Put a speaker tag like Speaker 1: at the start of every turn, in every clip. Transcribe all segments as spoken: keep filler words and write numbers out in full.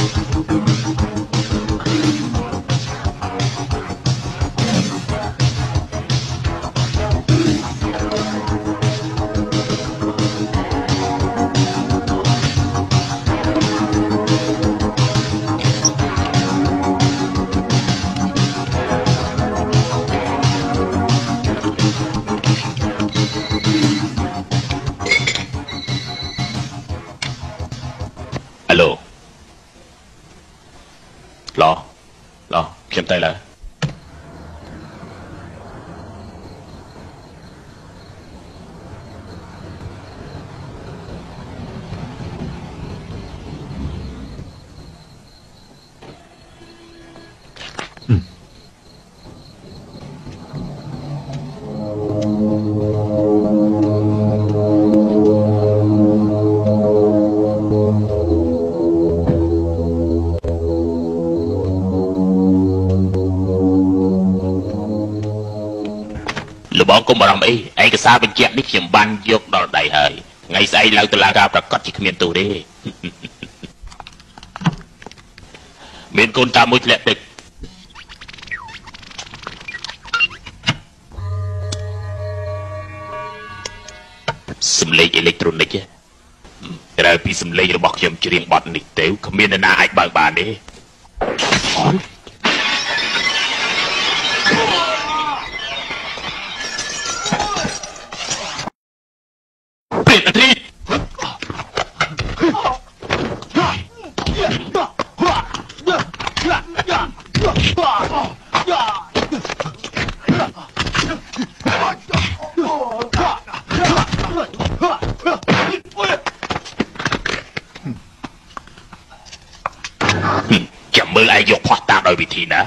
Speaker 1: ខ្ញុំទៅឡើយបងគុំបារម្ភអីឯកសារបញ្ជាក់នេះខ្ញុំបានយកដល់ដៃហើយថ្ងៃស្អែកឡើងតុលាការប្រកាសជាគ្មានទោសទេមានកូនតាមួយធ្លាក់ទឹកសំឡេងអេເລັກត្រូនិកក្រៅពីសំឡេងរបស់ខ្ញុំច្រៀងបទនេះទៅគ្មាននរណាអាចបើកបានទេចាំមើលឯងយកផោះតាមដោយវិធីណា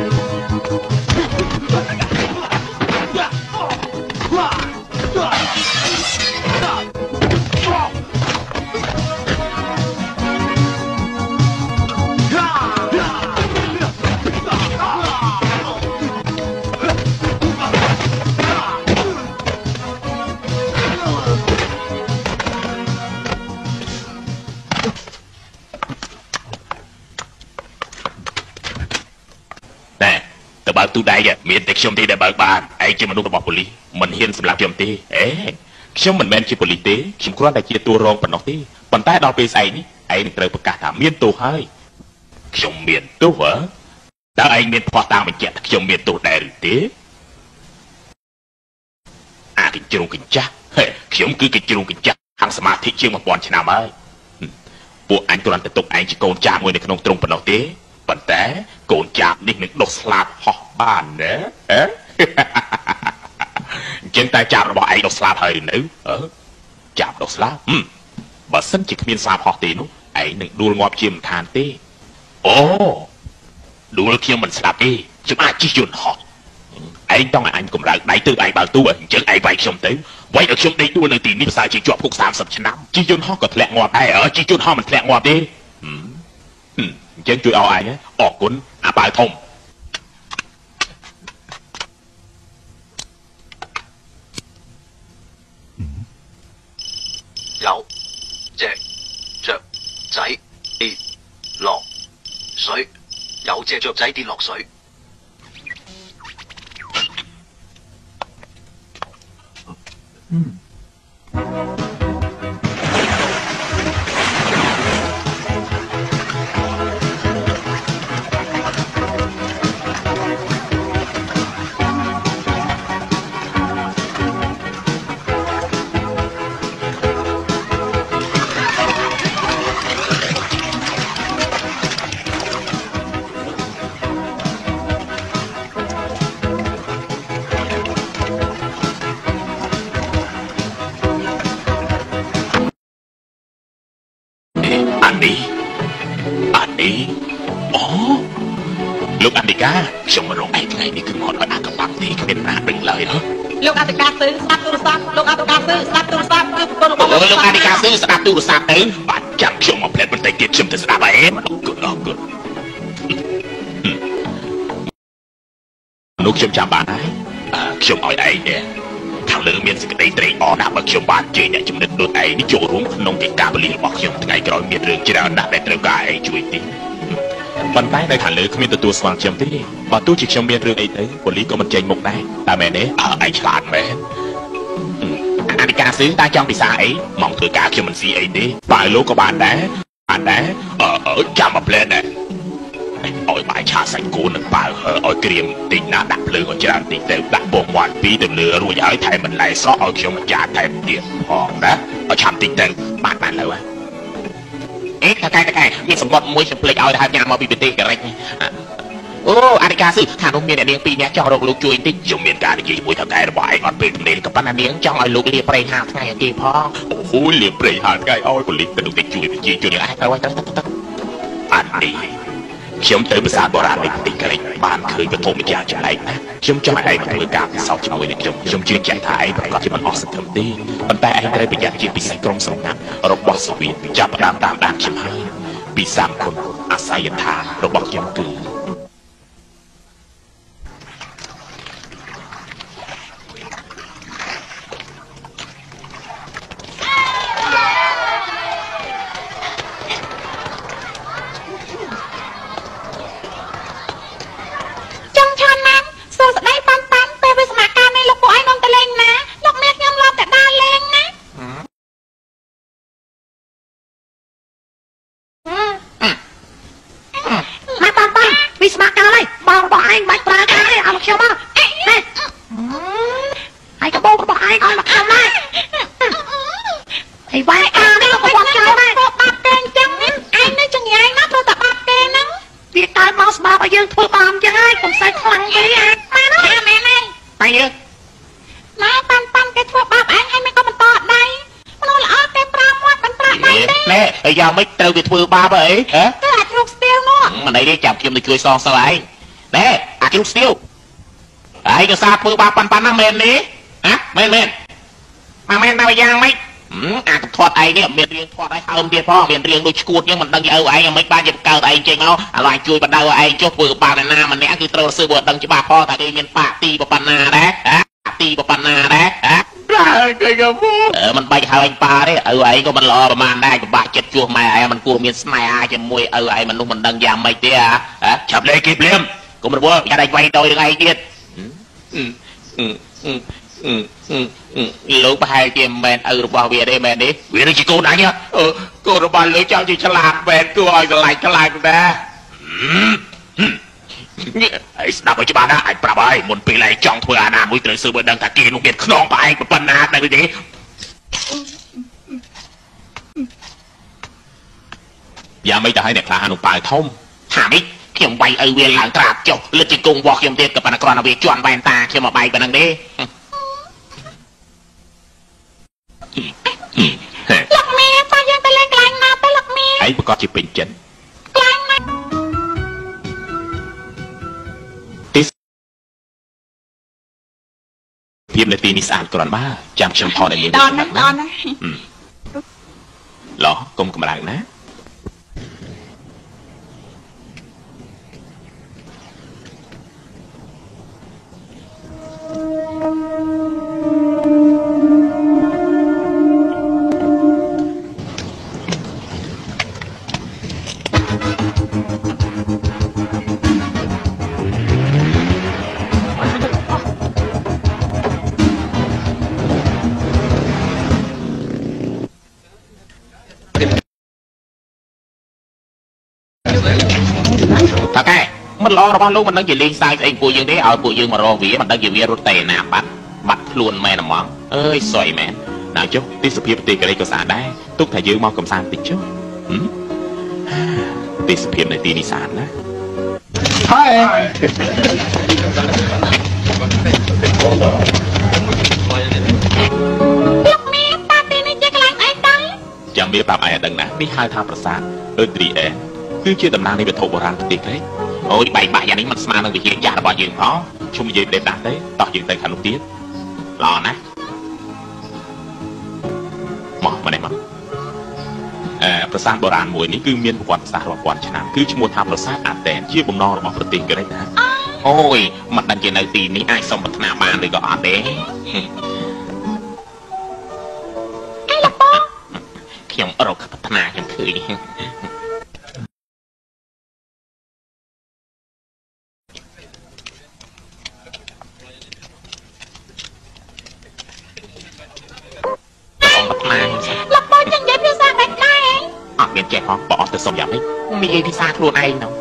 Speaker 1: បើកទូដៃមានតែខ្ញុំទេដែលបើកបានឯងជាមនុស្សរបស់ប៉ូលីសមិនហ៊ានសម្លាប់ខ្ញុំទេអេខ្ញុំមិនមែនជាប៉ូលីសទេខ្ញុំគ្រាន់តែជាតួរងប៉ុណ្ណោះទេប៉ុន្តែដល់ពេលស្អែកនេះឯងនឹងត្រូវប្រកាសថាមានទោសហើយខ្ញុំមានទោសហ៎តើឯងមានភ័ស្តុតាងបញ្ជាក់ថាខ្ញុំមានទោសដែរឬទេអាកញ្ជ្រោងកញ្ចាស់ខ្ញុំគឺកញ្ជ្រោងកញ្ចាស់ខាងសមាធិជាងmộtពាន់ឆ្នាំហើយពួកអញគ្រាន់តែទុកឯងជាកូនចាស់មួយនៅក្នុងទ្រុងប៉ុណ្ណោះទេប៉ុន្តែកូនចាបនេះនឹងដុសស្លាបហោះបានណាអឺអញ្ចឹងតែចាបរបស់ឯងដុសស្លាបហើយនៅអឺចាបដុសស្លាបបើសិនជាគ្មានស្លាបហោះទេនោះឯងនឹងដួលងាប់ជាមិនខានទេអូដួលខ្ញុំមិនស្លាប់ទេខ្ញុំអាចជិះយន្តហោះឯងต้องឲ្យអញកម្រើកដៃទៅឯងបើកទូអញ្ចឹងឯងវាយខ្ញុំទៅវាយឲ្យខ្ញុំដេកដួលនៅទីនេះភាសាជាជាប់គុកសាមសិបឆ្នាំជិះយន្តហោះក៏ធ្លាក់ងាប់ដែរអើជិះយន្តហោះមិនធ្លាក់ងាប់ទេអញ្ចឹងជួយឲ្យឯងអរគុណអាប៉ៅធំ
Speaker 2: 有隻雀仔跌落水，有隻雀仔跌落水。嗯。លោកអន្តកាខ្ញុំមករកឯថ្ងៃនេះគឺមកឲ្យអាកបាក់ទេគ្មានណាដឹងឡើយហ៎លោកអន្តកាទៅស្ដាប់ទូរស័ព្ទលោកអន្តកាទៅស្ដាប់ទូរស័ព្ទគឺប្រពន្ធរបស់លោកលោកអន្តកាទៅស្ដាប់ទូរស័ព្ទទៅបាទចាំខ្ញុំមកផ្លែតបន្តិចទៀតខ្ញុំទៅស្ដាប់ឯងអរគុណអរគុណលោកខ្ញុំចាំបានហើយខ្ញុំឲ្យឯងនេះខាងលើមានសេចក្តីត្រេកអរណាស់បើខ្ញុំបានជើញអ្នកចំណិតដូចឯងនេះចូលរួមក្នុងកិច្ចការពលិរបស់ខ្ញុំថ្ងៃក្រោយមានរឿងច្រើនណាស់ដែលត្រូវការឯងជួយទី
Speaker 1: ปันใต้ในฐานเลยเขามีตัวสว่างเฉียมที่บอตู้จิกเฉียมเมียนเรื่องไอ้เต้บริก็มันใจมุกได้แต่แม่เนี่ยไอ้ฉลาดแม่นาฬิกาซื้อตาจ้องปีศาจมองเธอกาเขียวมันสีไอ้เต้ปลายโลกบาลได้บาลได้เออเออจำมาเพลนเนี่ยอ้อยปลายชาใส่กูหนึ่งปลายเอออ้อยเกรียมติดหน้าดับเพลิงของจานติดเต็มดักโป่งวันปีเต็มเรือรู้ย้ายไทยมันไหลซ้ออ้อยเขียวมันจ่าไทยเตียนหอมนะเอาชามติดเต็มบาดมันเลยวะเอ๊ะตะไคร้ตะไคร้มีสมบัติมวยสำเร็จเอาทำยามาปีเป็นตีกันอะไรโอ้อาฬิกาสิทางโรงเรียนเนียงปีนี้จ้องเราลูกจุยติ๊กจุ่มเมียนการยี่มวยทำไงระบายอ่อนเป็นเนียงกับป้าเนียงจ้องไอ้ลูกเลี้ยเปรย์หาไงกี่พ่อโอ้โหเลี้ยเปรย์หาไงอ้อยคนเลี้ยกระดูกติ๊กจุยเป็นยี่จุยเนี่ยไอ้ใครว่าตั้งตั้งตั้งอันนี้เชื่อมเติมภาษาโบราณในติ๊กอะไรบ้านเคยกระทบมิจฉาใจนะเชื่อมจ้องไอ้กับมือกาสาวช่วยเนี่ยเชื่อมเชื่อมชื่อใจไทยประกอบที่มันออกสักเทอมตีมันแต่ไอ้ได้ไปอยากจีบปีศาจกรมสงนักรบบอสวีจับตามตามตามเชื่อมให้ปีศาจคนอาศัยทางรบบยังกือยังไม่เติมไปทั่วบ้าไปเอ๊ะก็อาจลูกสตีลเนาะมันไหนได้จับเขียมในช่วยซองสลายเน่อาจลูกสตีลไอ้ก็ซาปืนบ้าปันปันน้ำเมนนี้ฮะเมนเมนมาเมนได้ยังไหมอืมอาจทอดไอ้เนี่ยเมียนเรียงทอดไอ้เอิมเดียพ่อเมียนเรียงโดยกูดยังมันดังเออไอ้ยังไม่บ้านจะเกิดไอ้จริงเอาอะไรช่วยบันดาไอ้จบปืนบ้าในหน้ามันเนี่ยคือตัวซื้อบทดังจะบ้าพ่อแต่ก็ยังปาตีปันนาแนะฮะตีปันนาแนะฮะเออมันไปหาไอ้ปลาเนี่ยเออไอ้ก็มันรอประมาณได้กับบาดเจ็บจั่วมาไอ้มันกลัวมีสไนอาจะมวยเออไอ้มันนุ่มมันดังยามไม่เตี้ยฮะฉับเลยกิบเลี้ยมก็มันว่าจะได้ไวโดยยังไงเตี้ยอืมอืมอืมอืมอืมอืมลูกไปให้เกมแมนเออบอกเวียได้แมนดิเวียได้จีโก้ไหนเนี่ยเออโกระบาลเลยเจ้าจีฉลาดแมนตัวไอ้ฉลาดฉลาดกูนะไอ้สนับไปจีบานะไอ้ปลาใบมันปีไรจ้องเพื่ออาณามุ้ยเตยซื้อเบอร์ดังตะกี้ลูกเด็ดขนองไปกับปัญนาได้เลยอย่าไม่จะให้เด็กคลาหนุ่มปลายท่อมหาไม่เขียมใบเอเวียนหลังตราบเจ้าเลือดจีกงวอกเขียมเตียกับปนกรเอาไปจวนใบตาเขียมมาใบเป็นนังดีหลักเมียตายังเป็นแรงกลางมาเป็นหลักเมียไอ้ประกอบจีเป็นเจนกลางมาเพียมในตีนิสานกรอนบ้าจำชมพอในนี้ตอนนั้นตอนนั้นหรอกลมกำลังนะถ้าแกมันรอระบาดลูกมันต้องยืนลิงซ้ายเองกูยืนได้เอากูยืนมารอวีมันต้องยืนวีรถเตะหนาบัดบัดพลุนแม่น่ะมองเอ้ยสวยแม่นางเจ้าติสเพียบตีกันเลยก็สาได้ทุกถ่ายยืมมองกำซานติดเจ้าติสเพียบในตีนิสานนะใช่ลูกเมียปาตีนี่จะกลางไอ้ตังจำเมียปาไอ้ตังนะนี่หายทางประสาทเออตรีเอ๋คือชื่อตำนานในเป็นโถโบราณติดเลยโอ้ยใบใบอย่างนี้มันสมาร์ทวิเชียรยาระบายยืนเพราะชุ่มยืนเด็ดดัดเลยต่อยืนเต็มขันลูกเตี้ยรอนะหมอมาไหนมั้งเอ่อประสาทโบราณมวยนี้คือเมียนประวัติศาสตร์ประวัติชนะคือชั่วโมงทำประสาทอาแต่ชื่อบงนอระบบประติกันได้นะโอ้ยมันดันเจนในตีนี้ไอ้สมบัตินาบานเลยก็อ่อนเด้ไอ้ละป้อเขียมเราพัฒนาอย่างคือទៅសុំយ៉ាងម៉េច
Speaker 2: និយាយភាសាខ្លួនឯងនោះ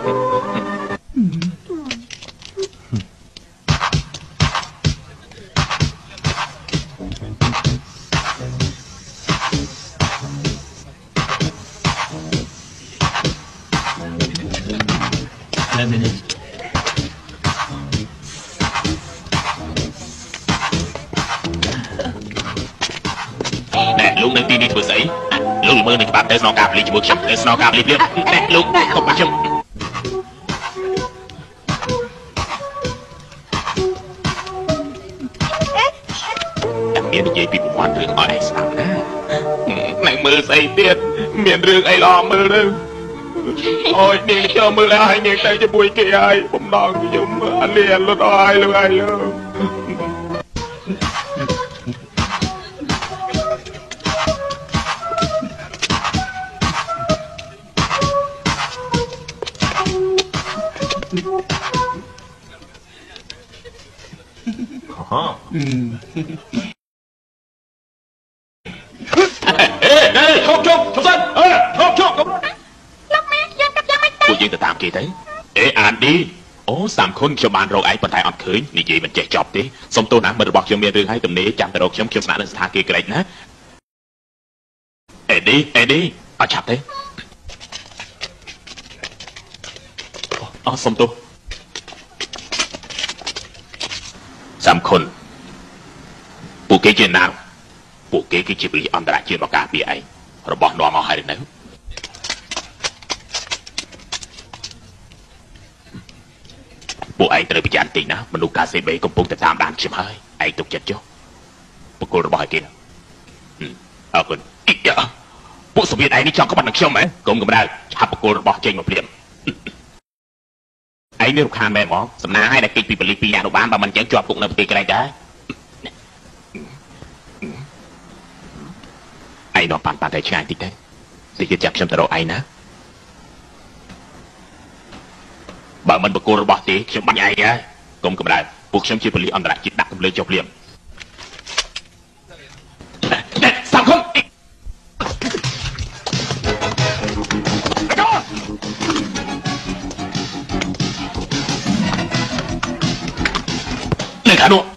Speaker 1: លោកនៅទីនេះធ្វើស្អីលោកមើលនឹងច្បាប់ទៅស្នងការប៉ូលីសជាមួយខ្ញុំទៅស្នងការប៉ូលីសភ្លាមណែលោកកុំបាក់ខ្ញុំតែមាននិយាយពីប្រព័ន្ធរឿងឲ្យឯងស្ដាប់ណាណែមើលស្អីទៀតមានរឿងអីល្អមើលទៅអូយនាងចូលមើលឲ្យនាងទៅជាមួយគេហើយបំដងខ្ញុំអាលីលុតឲ្យលើឲ្យលើអេអេឈប់ឈប់ឈប់សិនអេឈប់ឈប់
Speaker 2: លោកម៉ែយើងកាប់យ៉ាងម៉េចទៅ
Speaker 1: ពួកយើងទៅតាមគេទៅអេអានឌីអូសាមខុនខ្ញុំបានរកឯងប៉ុន្តែអត់ឃើញនិយាយមិនចេះចប់ទេសុំទោសណាមិត្តរបស់ខ្ញុំមានរឿងឲ្យទំនេរចាំទៅរកខ្ញុំខ្ញុំស្នាក់នៅស្ថានគេក្រេតណាអេឌីអេឌីអត់ឆាប់ទេអូសុំទោសសាមខុនពួកគេជាណាំពួកគេគឺជាពលិអន្តរជាតិមកការពារឯងរបស់នាំមកហើយនៅពួកឯងត្រូវប្រយ័ត្នតិចណាមនុស្សកាសេបេកំពុងតែតាមដានខ្ញុំហើយឯងទុកចិត្តចុះបកគលរបស់ឲ្យគេអរគុណពួកសូវៀតឯងនេះចង់ក្បត់នឹងខ្ញុំហ៎កុំកម្ដៅឆាប់បកគលរបស់ចេញមកព្រាមឯងនេះរំខានមែនហ្មងសំណាងឲ្យតែគេពីប៉ូលីសពីអនុបាលបើមិនចឹងជាប់គុកនៅប្រទេសក្រែកដែរឯងនាំប៉ាន់ប៉ាន់តែឆ្ងាយតិចទៅតិចទៀតចាប់ខ្ញុំទៅរកឯងណាបើមិនបកគលរបស់ទេខ្ញុំបាញ់ឯងហើយកុំកម្ដៅពួកខ្ញុំជាប៉ូលីសអន្តរជាតិដាក់ទម្លើចុះភ្លាមសាំខុនលេខានោះ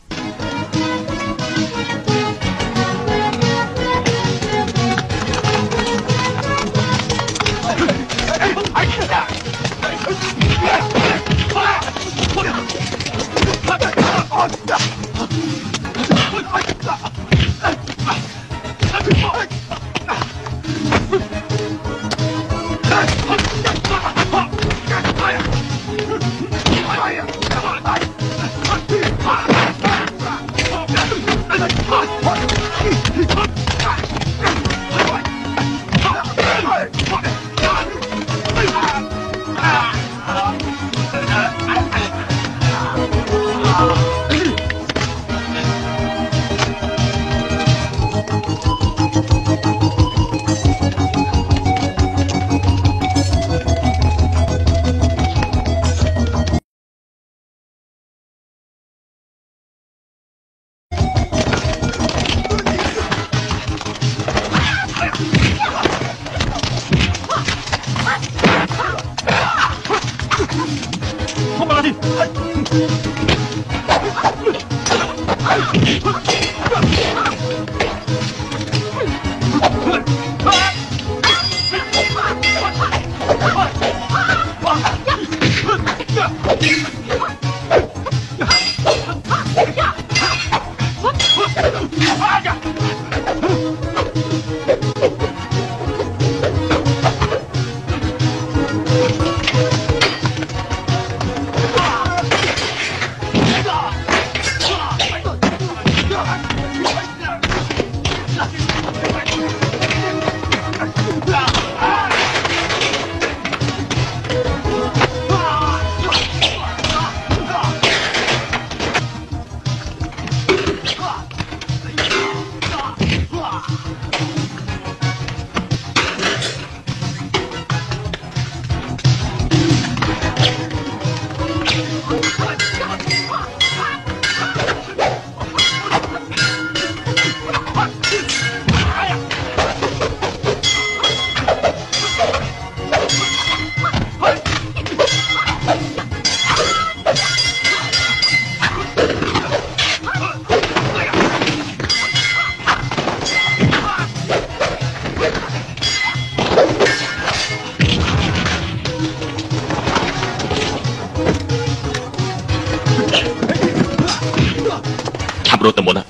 Speaker 1: ามรถตะมุนนะ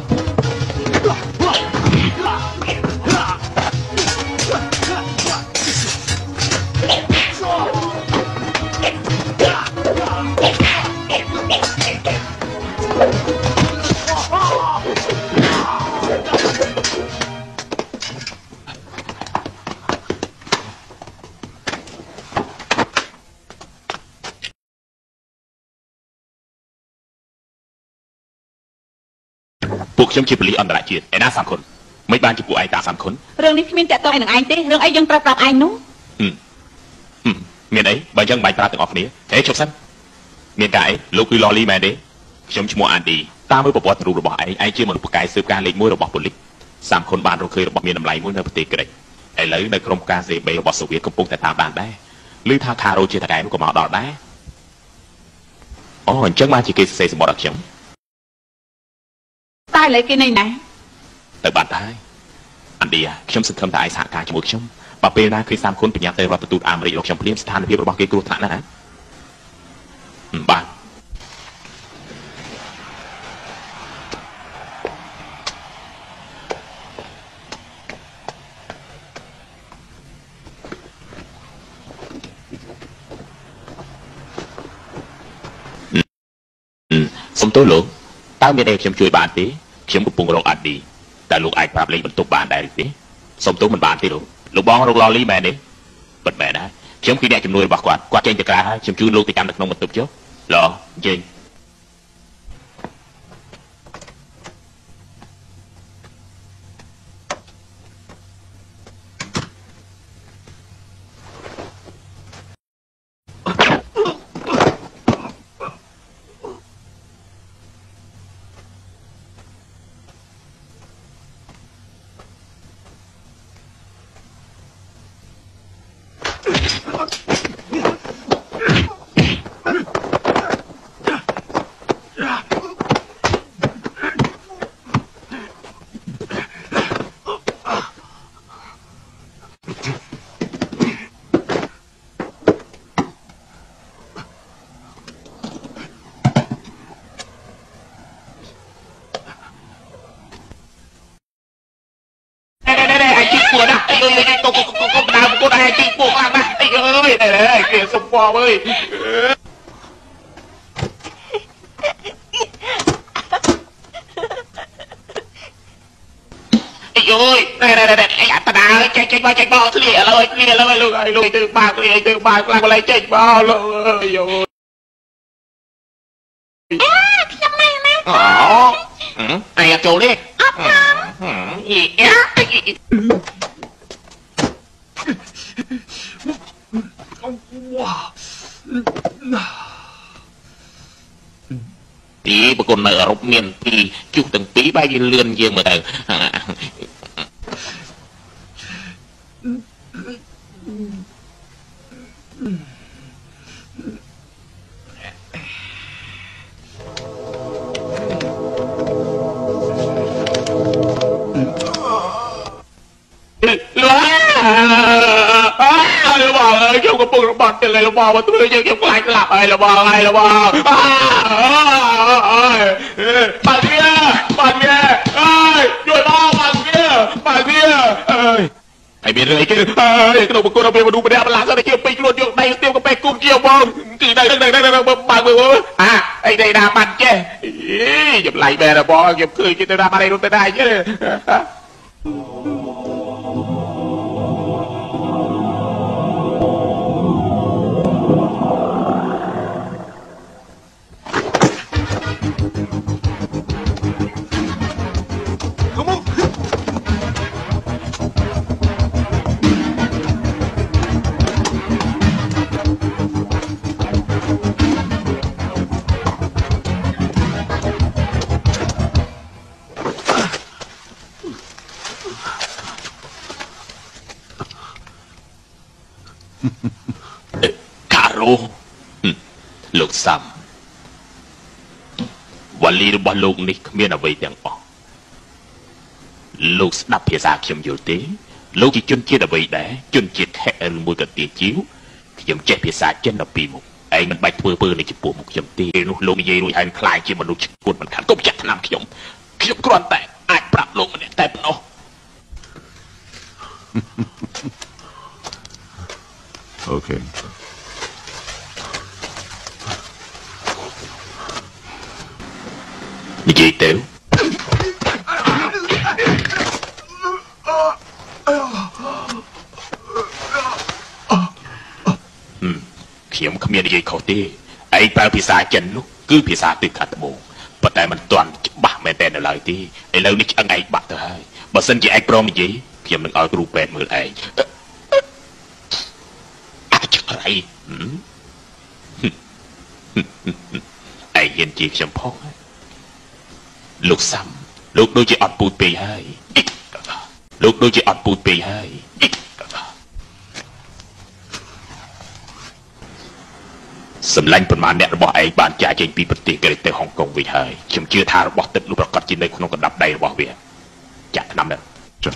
Speaker 1: พวกฉันชิบลีอันตรายจีนไอ้น้าสามคนไม่บ้านจะปลูกไอ้ตาสามคน
Speaker 2: เรื่องนี้พี่มินแต่ตัวไอ้หนึ่งไอ้ตีเรื่องไอ้ยังปรับปรับไอ้นู้
Speaker 1: อืมอืมเมียนไอ้ใบยังใบปลาถึงออกนี้เฮ้ยชกสั้นเมียนกายลูกคือลอรี่แมนเด้ชมชมัวอันดีตามมือประวัติรูประบอกไอ้ไอ้เชื่อมันประกายสืบการเล็กมวยระบอกปุลิกสามคนบ้านเราเคยระบอกเมียนน้ำไหลมวยในประเทศกรีกไอ้เลยในกรมการเสพเบย์ระบอกโซเวียตกำปงแต่ตามบ้านได้หรือทางคาโรเจตไก่มันก็มาดอดได้อ๋อจังมาจีเกสเซสมอดักชั่น
Speaker 2: ตายเลยกินในไหน
Speaker 1: แต่บ้านท้ายอันเดียชมสึกคำถ่ายสหการจมูกชมปะเปน่าเคยสามคนเป็นยาเตอร์รับประตูอเมริกาชมเพลียมสถานเพียบระบอกเกกรุฐานนะฮะบ้านสมตัวหลวงตั้งเมียเอกชมช่วยบ้านตีชมกับปุงโรงอัดดีแต่ลูกไอ้ปราบเลี้ยบรรทุกบ้านได้หรือตีสมตัวมันบ้านตีลูกลูกบ้องลูกลอลี่แม่นี่เปิดแม่นะชมขี้แดงจำนวนบอกกวาดกวาดเจนจะกลายชมช่วยลูกติดตามนักนงบรรทุกเจ้าหรอจริงก็ก็ก็ก็ดาวก็ได้จริงพวกล่างนะไอ้เอ้ยไอ้เอ้ยเกลียดสมปองเอ้ยไอ้เอ้ยไอ้ไอ้ไอ้ไอ้อัตนาเจ๊งเจ๊งบ้าเจ๊งบ้าเลี้ยเลยเลี้ยเลยลูกไอ้ลูกตื่นบ้าเลี้ยตื่นบ้ากลางอะไรเจ๊งบ้าเลยไอ้เอ้ย
Speaker 2: ยังไงนะ
Speaker 1: อ๋อไอ้โจเล่
Speaker 2: อับน้
Speaker 1: ำอีเอ๊ะปีปรากฏในอารมณ์เมียนปีจุกตั้งปีใบยืนเลื่อนเยี่ยมมาแต่เราบอกเลยเกี่ยวกับปุ่นบัตรอะไรเราบอกว่าตัวเกี่ยวกับกลายกลับอะไรเราบอกอะไรเราบอกปัดเบี้ยปัดเบี้ยเอ้ยหยุดบ้าปัดเบี้ยปัดเบี้ยเอ้ยไอ้เบี้ยเลยคือเอ้ยกระโดดบุกเราไปมาดูประเดี๋ยวมันหลังซะได้เกี่ยวไปกลัวเกี่ยวในเกี่ยวกับไปกุ้มเกี่ยวบอลคือได้ได้ได้ได้ได้บางมืออ่ะไอ้ได้ดามันแกอย่าไหลแม่ละบอลเก็บคืนกินได้ดามันอะไรรู้แต่ได้เจ้คาโร่ลูกซ้ำวันลีบอลลูกนี่เมียนเอาไว้ยังออกลูกดับเพียสาเขียมอยู่ตีลูกที่จนเจี๊ยดเอาไว้ได้จนเจี๊ยดแค่มือกับตีจิ้วเขียมเจ็บเพียสาเจนเอาปีมุกไอ้ឯងមិនបាច់ធ្វើពើនេះចំពោះមុខខ្ញុំទេនោះលោកនិយាយរួចហើយខ្លាចជាមនុស្សឈួតមិនខានកុំចាក់ថ្នាំខ្ញុំខ្ញុំគ្រាន់តែអាចប្រាប់លោកម្នាក់តែប៉ុណ្ណោះ
Speaker 3: អូខេ
Speaker 1: និយាយទៅខ្ញុំគ្មាននិយាយខុសទេឯងប្រើភាសាចិននោះគឺភាសាទិសខាងត្បូងប៉ុន្តែមិនទាន់ច្បាស់មែនតែនៅឡើយទេឥឡូវនេះឆ្អឹងឯងបាក់ទៅហើយបើសិនជាឯងព្រមនិយាយខ្ញុំនឹងឲ្យគ្រូពេទ្យមើលឯងអាចក្រៃឯងហ៊ានជាខ្ញុំផងលោកសាំលោកដូចជាអត់ពូជពេកហើយលោកដូចជាអត់ពូជពេកហើយសម្លាញ់ប៉ុន្មានអ្នករបស់ឯងបានចាក់ចេញពីប្រទេសកេរទៅហុងកុងវិញហើយខ្ញុំជឿថារបស់ទឹកនោះប្រកាសជានៅក្នុងកណ្ដាប់ដៃរបស់វាចាក់ថ្នាំទៅចុះ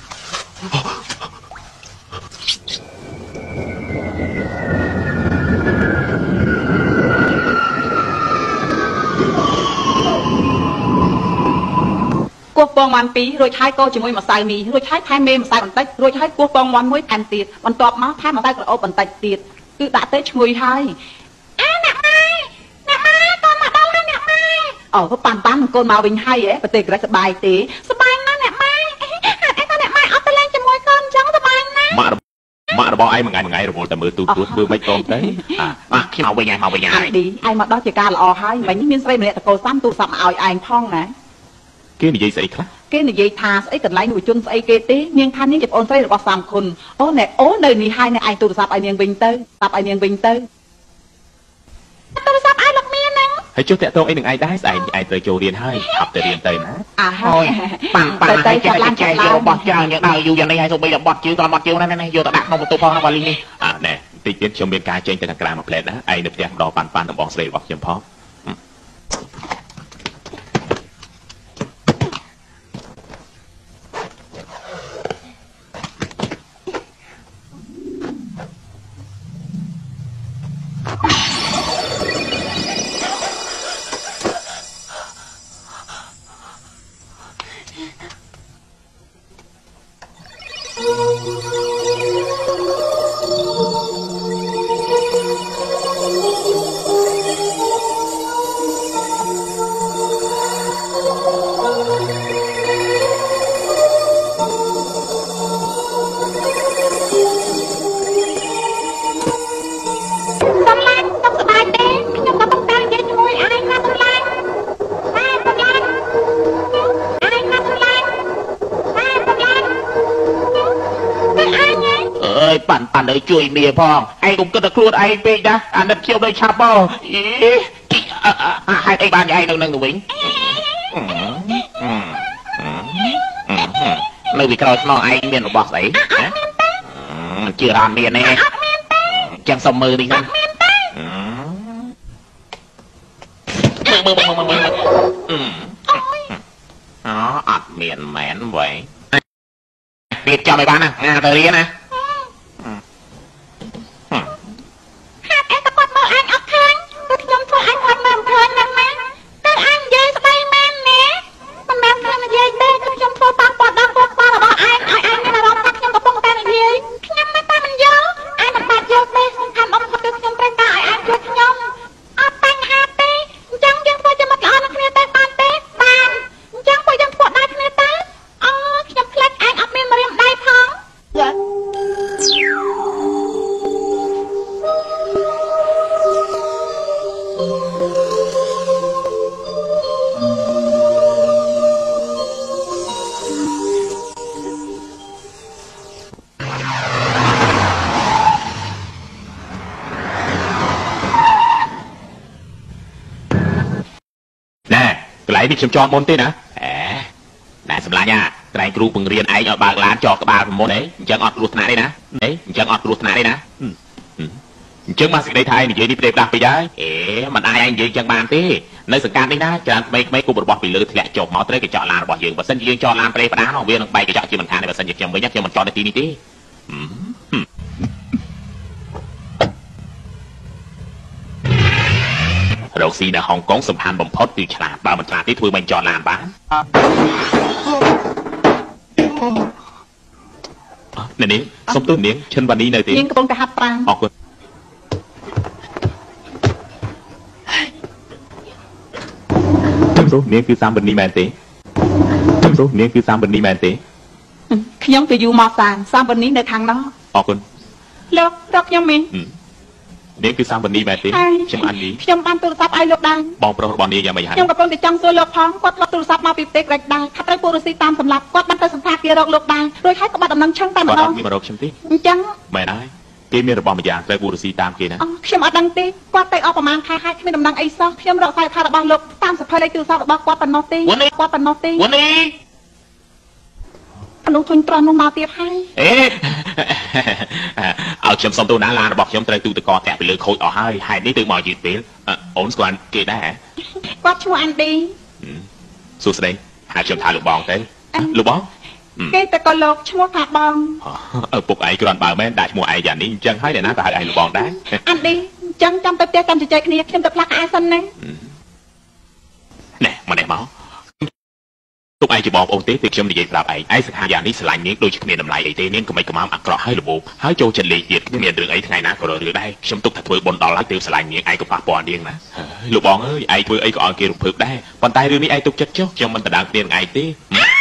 Speaker 2: គោះពងម៉ាន់ពីររួចហើយកោជាមួយម្សៅមីរួចហើយថែមមេម្សៅបន្តិចរួចហើយគោះពងម៉ាន់មួយថែមទៀតបន្ទាប់មកថែមម្សៅក្រអូបបន្តិចទៀតគឺដាក់ទៅឈ្ងុយហើយអូប៉ាន់ប៉ាន់កូនមកវិញហើយហ៎ប្រទេសក្រិចសบายទេសบายណាស់អ្នកម៉ែហេតុអីថាអ្នកម៉ែអត់ទៅលេងជាមួយកូនអញ្ចឹងសบายណាស់
Speaker 1: ម៉ាក់ម៉ាក់របស់ឯងមួយថ្ងៃមួយថ្ងៃរវល់តែមើលទូទួតមើលមិនតងទៅអាខ្ញុំមកវិញហើយមកវិញហើយ
Speaker 2: ឌីឯងមកដល់ជាការល្អហើយមិញមានស្រីម្នាក់តកោសាំទូរស័ព្ទមកឲ្យឯងផងណា
Speaker 1: គេនិយាយស្អីខ្លះ
Speaker 2: គេនិយាយថាស្អីកន្លែងយុវជនស្អីគេទេនាងថានាងជាប្អូនស្រីរបស់សាមខុនអូណែអូនៅនេះហើយនៅឯងទូរស័ព្ទឲ្យនាងវិញទៅស្ដាប់ឲ្យនាងវិញទៅទូរស័ព្ទឲ្យលោកមានហ្នឹង
Speaker 1: ហើយចុះតាក់ទងអីនឹងឯងដែរស្អែកឯងត្រូវចូលរៀនហើយឆាប់ទៅរៀនទៅណា
Speaker 2: អាហើយ
Speaker 1: ប៉ាំងប៉ាំងតែចាក់ឡើងចាក់យកបោះចោលយ៉ាងដល់យូរយ៉ាងនេះហើយទៅបីដល់បោះជើងដល់បោះជើងណានេះយកទៅដាក់ក្នុងបន្ទប់ផងវ៉ាលីនេះអាណែតិចទៀតខ្ញុំមានការចេញទៅខាងក្រៅមួយផ្លែតណាឯងនៅផ្ទះម្ដងប៉ាន់ប៉ាន់របស់ស្រីរបស់ខ្ញុំផងជួយមីផងឯងកុំគិតតែខ្លួនឯងពេកណាអាណិតខ្ញុំដូចឆាប់បងអីហេតុអីបានឯងនៅនឹងទៅវិញនៅពីក្រោយខ្នងឯងមានរបស់ស្អីមិនជឿថាមានទេចឹងសុំមើលនេះហ្នឹងមើលមើលមើលមើលអូអត់មានមែនវ៉ៃទៀតចាំឲ្យបានណាងាទៅរៀនណាខ្ញុំចង់មុនទេណាអេណែសម្លាញ់ណាត្រែងគ្រូបង្រៀនឯងឲ្យបើកឡានចោក្បាលមុនទេអញ្ចឹងអត់គ្រោះថ្នាក់ទេណាអេអញ្ចឹងអត់គ្រោះថ្នាក់ទេណាអញ្ចឹងមកសេចក្តីថាឯងនិយាយនេះផ្លេផ្លាស់ពេកហើយអេមិនអាចឯងនិយាយអញ្ចឹងបានទេនៅសង្កាត់នេះណាច្រើនក្មេងៗគប់របស់ពីលើធ្លាក់ចុះមកត្រូវកញ្ចក់ឡានរបស់យើងបើសិនជាយើងចោលឡានផ្លេផ្លាស់នោះវានឹងបែកកញ្ចក់ជាមិនខានទេបើសិនជាខ្ញុំវិញខ្ញុំមិនចោលនៅទីនេះទេរកស៊ីនៅហុងកុងសំខាន់បំផុតគឺឆ្លាតបើមិនឆ្លាតទេធ្វើមិនចោលឡានបាននេះនេះសុំទោសនាងឈិនវ៉ានីនៅទេនាងកំពុងតែហាត់ប្រាណអរគុណខ្ញុំទោសនាងគឺសាមវ៉ានីមែនទេខ្ញុំទោសនាងគឺសាមវ៉ានីមែនទេ
Speaker 2: ខ្ញុំទៅយូមកសានសាមវ៉ានីនៅខាងនោះ
Speaker 1: អរគុណ
Speaker 2: លោករកខ្ញុំមាន
Speaker 1: នាងគឺសាមវ៉ានីមែនទេខ្ញុំអាននេះ
Speaker 2: ខ្ញុំបានទូរស័ព្ទឲ្យលោកដែរ
Speaker 1: បងប្រុសរបស់នាងយ៉ាងម៉េចហើយ
Speaker 2: ខ្ញុំកំពុងតែចង់សួរលោកផងគាត់ផ្លាត់ទូរស័ព្ទមកពីផ្ទះក្រាច់ដែរថាត្រូវពូរស៊ីតាមសម្រាប់គាត់បានទៅសន្តាគាររកលោកដែររួចហើយក៏បាត់ដំណឹងឆឹងតែម្ដង
Speaker 1: គាត់អត់មានមករកខ្ញុំទេ
Speaker 2: អញ្ចឹង
Speaker 1: មែនហើយគេមានរបស់មួយយ៉ាងត្រូវពូរស៊ីតាមគេណា
Speaker 2: អូខ្ញុំអត់ដឹងទេគាត់ទៅអស់ប្រហែលខែហើយគ្មានដំណឹងអីសោះខ្ញុំរកខ្សែថារបស់លោកតាមសភៅលេខទូរស័ព្ទរបស់គាត់ប៉ុណ្ណោះទេគាត់ប៉ុណ្ណោះទេ
Speaker 1: វ៉ានី
Speaker 2: អនុធុញត្រង់នោះមកទៀតហើយ
Speaker 1: អេឲ្យខ្ញុំសុំទោសណាឡានរបស់ខ្ញុំត្រូវទូទឹកកតាក់ពីលើខូចអស់ហើយហេតុនេះទើបមកយឺតពេលអូនស្គាល់គេដែរ
Speaker 2: គាត់ឈ្មោះអាន់ឌី
Speaker 1: សួស្ដីហៅខ្ញុំថាលោកបងទៅលោកបង
Speaker 2: គេតែក៏លោកឈ្មោះថាបង
Speaker 1: ឪពុកឯងគ្រាន់បើមែនដាក់ឈ្មោះឯងយ៉ាងនេះអញ្ចឹងហើយអ្នកណាក៏ហៅឯងលោកបងដែរ
Speaker 2: អាន់ឌីអញ្ចឹងចាំទៅផ្ទះកាន់ជជែកគ្នាខ្ញុំទៅផ្លាស់ក្អាសិនណា
Speaker 1: ណែមកនេះមកទុកឯងជាបងប្អូនទេគឺខ្ញុំនិយាយប្រាប់ឯងឯងសង្ខារយ៉ាងនេះស្រឡាញ់នាងដូចជាគ្មានតម្លៃអីទេនាងកុំឲ្យកំមអាក្រក់ឲ្យលបោហើយចូលចិត្តលេងទៀតគ្មានរឿងអីថ្ងៃណាក៏រលឺដែរខ្ញុំទុកថាធ្វើបុណ្យដល់ហើយទើបស្រឡាញ់នាងឯងក៏ប៉ះពាល់នាងណាលោកបងអើយឯងធ្វើអីក៏ឲ្យគេរំភើបដែរប៉ុន្តែរឿងនេះឯងទុកចិត្តចុះខ្ញុំមិនដណ្ដើមគ្នានឹងឯងទេ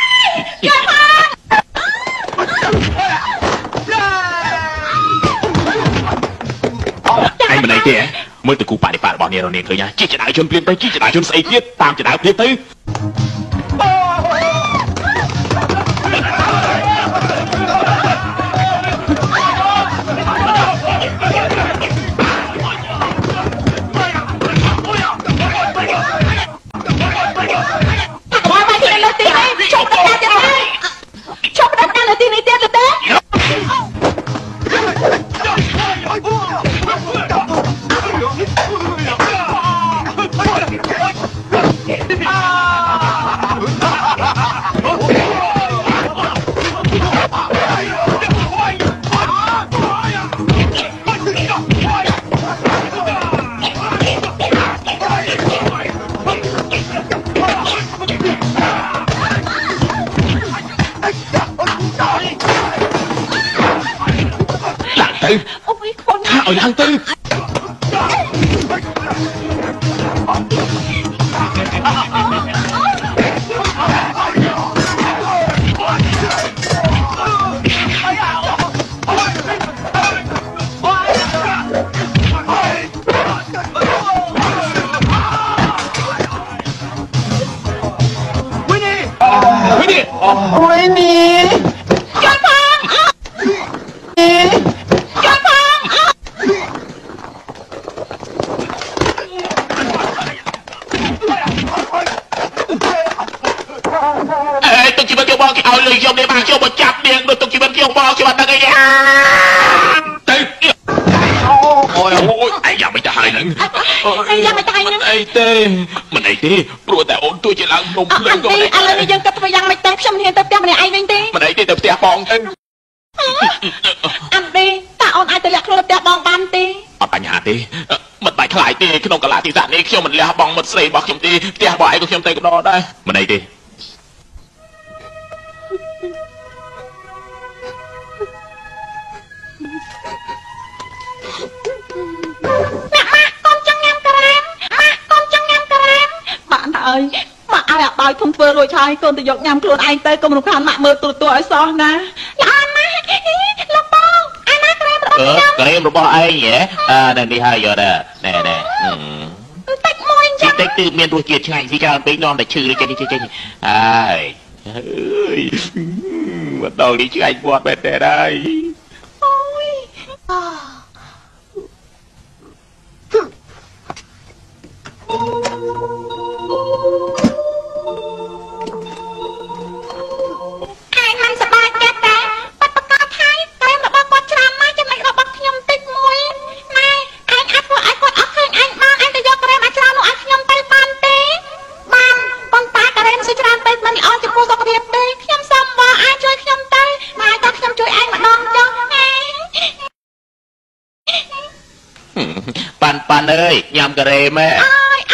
Speaker 1: ឯងមិនអីទេមើលទៅគូបដិបត្តិរបស់នាងរនាងឃើញជីចដៅជនព្រៀនទៅជីចដៅជនស្អីទៀតតាមចដៅព្រៀនទៅ
Speaker 2: អូយខ្វល់
Speaker 1: ថាឲ្យឡើងទៅមិនអីទេព្រោះតែអូនទួជាឡើងនំភ្លើងក៏មិនឥឡូវ
Speaker 2: នេះយើងគិតធ្វើយ៉ាងម៉េចទៅខ្ញុំមិនហ៊ានទៅផ្ទះម្នាក់ឯងវិញទេ
Speaker 1: មិនអីទេទៅផ្ទះបងទៅ
Speaker 2: អាន់ឌីតើអូនអាចទៅលាក់ខ្លួនទៅផ្ទះបងបានទេ
Speaker 1: អត់បញ្ហាទេមិនបាច់ខ្លាចទេក្នុងកលៈទេសៈនេះខ្ញុំមិនលះបង់មិត្តស្រីរបស់ខ្ញុំទេផ្ទះបងឯងក៏ខ្ញុំទៅកណ្ដោដែរមិនអីទេ
Speaker 2: អើយម៉ាក់ឲ្យអាបាយធំធ្វើរួចហើយកូនទៅយកញ៉ាំខ្លួនឯងទៅកុំរំខានម៉ាក់មើលទូរទស្សន៍ឲ្យសោះណាល្អណាស់លោកបងអាណាក្រែមរបស់ខ្ញុំ
Speaker 1: ក្រែមរបស់ឯងហ៎អឺនៅនេះហើយយកដែរណែណែ
Speaker 2: តិចមួយអញ្ចឹង
Speaker 1: តិចគឺមានរសជាតិឆ្ងាញ់ស៊ីច្រើនពេកនាំតែឈឺចេញចេញចេញហើយអើយមកដល់នេះឆ្ងាញ់បាត់បែបតែហើយ
Speaker 2: អូយ
Speaker 1: ប៉ាន់ប៉ាន់អើយញ៉ាំការ៉េមែ
Speaker 2: អើយ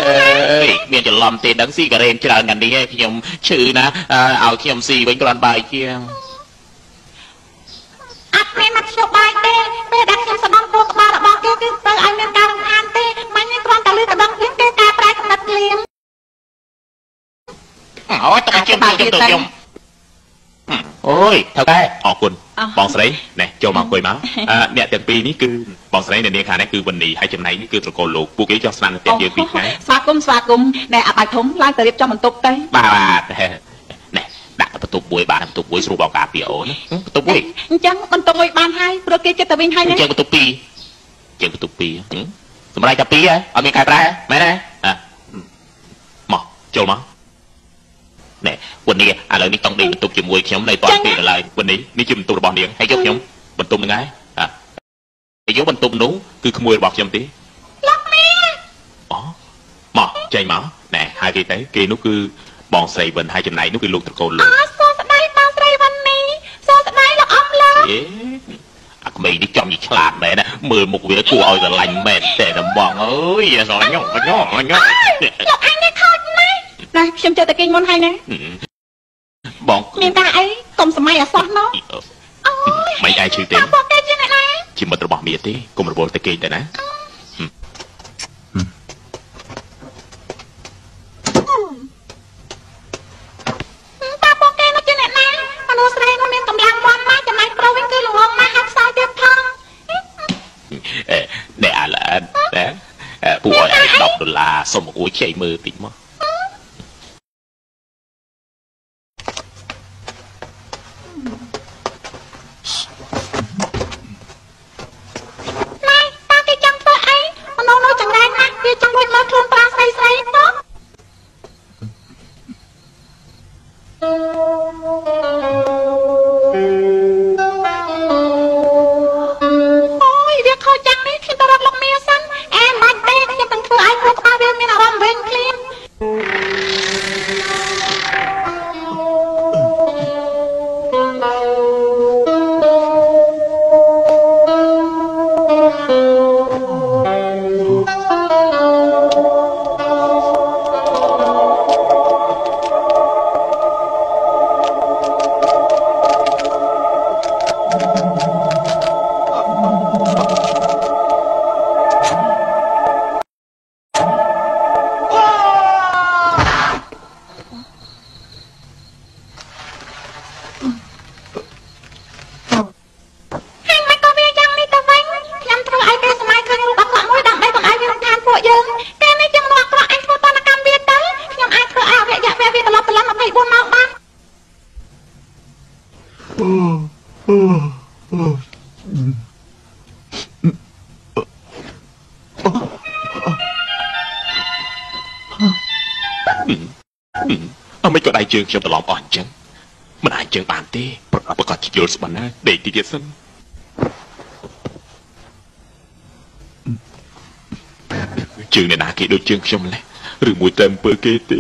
Speaker 2: ยเมียจะลอมเตนดังซี่กระเรนจะเอากันดีให้ขยมชื่อนะเอาขยมซีเป็นกรอนใบเชียงอัดเมนักชกใบเต้เป้ดักขยมสนองโปกบาระบอกเกี่ยวกับเตอไอเมียการทานเต้ไม่มีกรอนตะลือกระดองเลี้ยงเกกาปลายกำนัดเลี้ยงโอ้ยต้องเชื่อมตัวตัวยมโอ้ยเท่าแก่ออกคุณบองสไลด์เนี่ยโจมาคุยมาเนี่ยแต่ปีนี้คือบองสไลด์เนี่ยค่ะนี่คือวันนี้ให้จำไหนนี่คือตะโกนลูกปูกี้จอสนันเตียเยอะปีไงสวากุมสวากุมเนี่ยอาบายทมไล่แต่เรียบจอมันตกเต้บ้าเนี่ยดักประตูบุยบ้านประตูบุยสูบอากาศเปียวนะประตูบุยจังมันตกบุยบ้านให้โปรเกจะตะวินให้เนี่ยจังประตูปีจังประตูปีสมัยจะปีไงเอามีใครแปลไม่ได้อ่ะหมอโจมาเนี่ยวันนี้อะไรนี่ต้องดีบรรทุกจมูกขยมในตอนปีอะไรวันนี้นี่จิมตุระบอลเดียงให้ยกขยมบรรทุกยังไงอ่ะไอ้ยกบรรทุกนู้คือขโมยบอกขยมตีล็อกเมียอ๋อหมอใจหมอเนี่ยhai cái đấy kia nó cứ bòn sầy bên hai chấm này nó cứ luộc từ cồn luôn à sao sẽ đây bòn sầy bên này sao sẽ đây là ông lớn à mày đi chọn gì chả mẹ nè mười một vía cua ơi là lành mẹ để làm bòn ơi rồi nhóc nhóc nhóc lộc anh đây thôi này này xem chơi tại kinh môn hay nè bọn miền ta ấy cùng sớm mai à xót nó mấy ai chơi tiền chỉ một bỏ miệt tí cùng một bộ tại kinh đấy nè ta bỏ cái nó chơi nè nè mà nó say nó miền cầm lăng quan má chả mai pro với cứ lồng má hát sao tiếp thăng nè là nè phụ ơi đọc được là xong một cối chạy mơ tính mà này ta cái chân tôi ấy nó nói chẳng ra mắt kia trong đôi mắt luôn ta say say đó ôi việc thôi chẳng đi khi ta đặt lòng mía xanh em bạch đen nhưng từng thứ ai cũng ta biết mình là làm bên clean mấy cái đại trường trong tờ lòng ỏn chân mình ai chân bàn tê bật bật chỉ vô sự bắn để tí tiết sân trường này nà kỹ đôi trường trong lẽ rồi mùi tèm bơ kê tê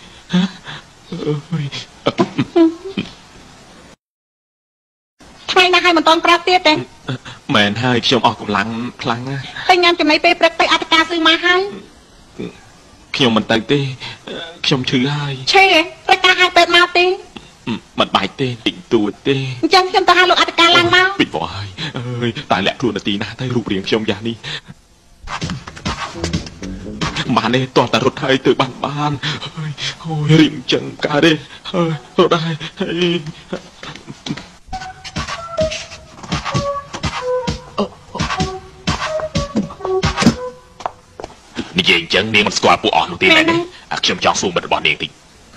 Speaker 2: hai na hai mình toàn prát tiết đấy mền hai trong ở cùng lăng lăng tay nhang trong này pe prát tay ataka sư ma hai khi mình tay tê trong thứ hai chê tay ta hai pe mau tê mặt bài tê định tuột tê chẳng trong ta hai lục ataka lang mau bị vỏ hai ơi tại lẽ luôn là tí na tay rụp riêng trong nhà đi mà này toàn ta rụt hai từ bàn bàn ôi rìm chẳng cả đây ơi rụt haiนี่ยังจังนี่มันสกอร์ปูอ่อนลงตีไหนเนี่ยอ่ะเชื่อมจองซูมมันบอลเองติ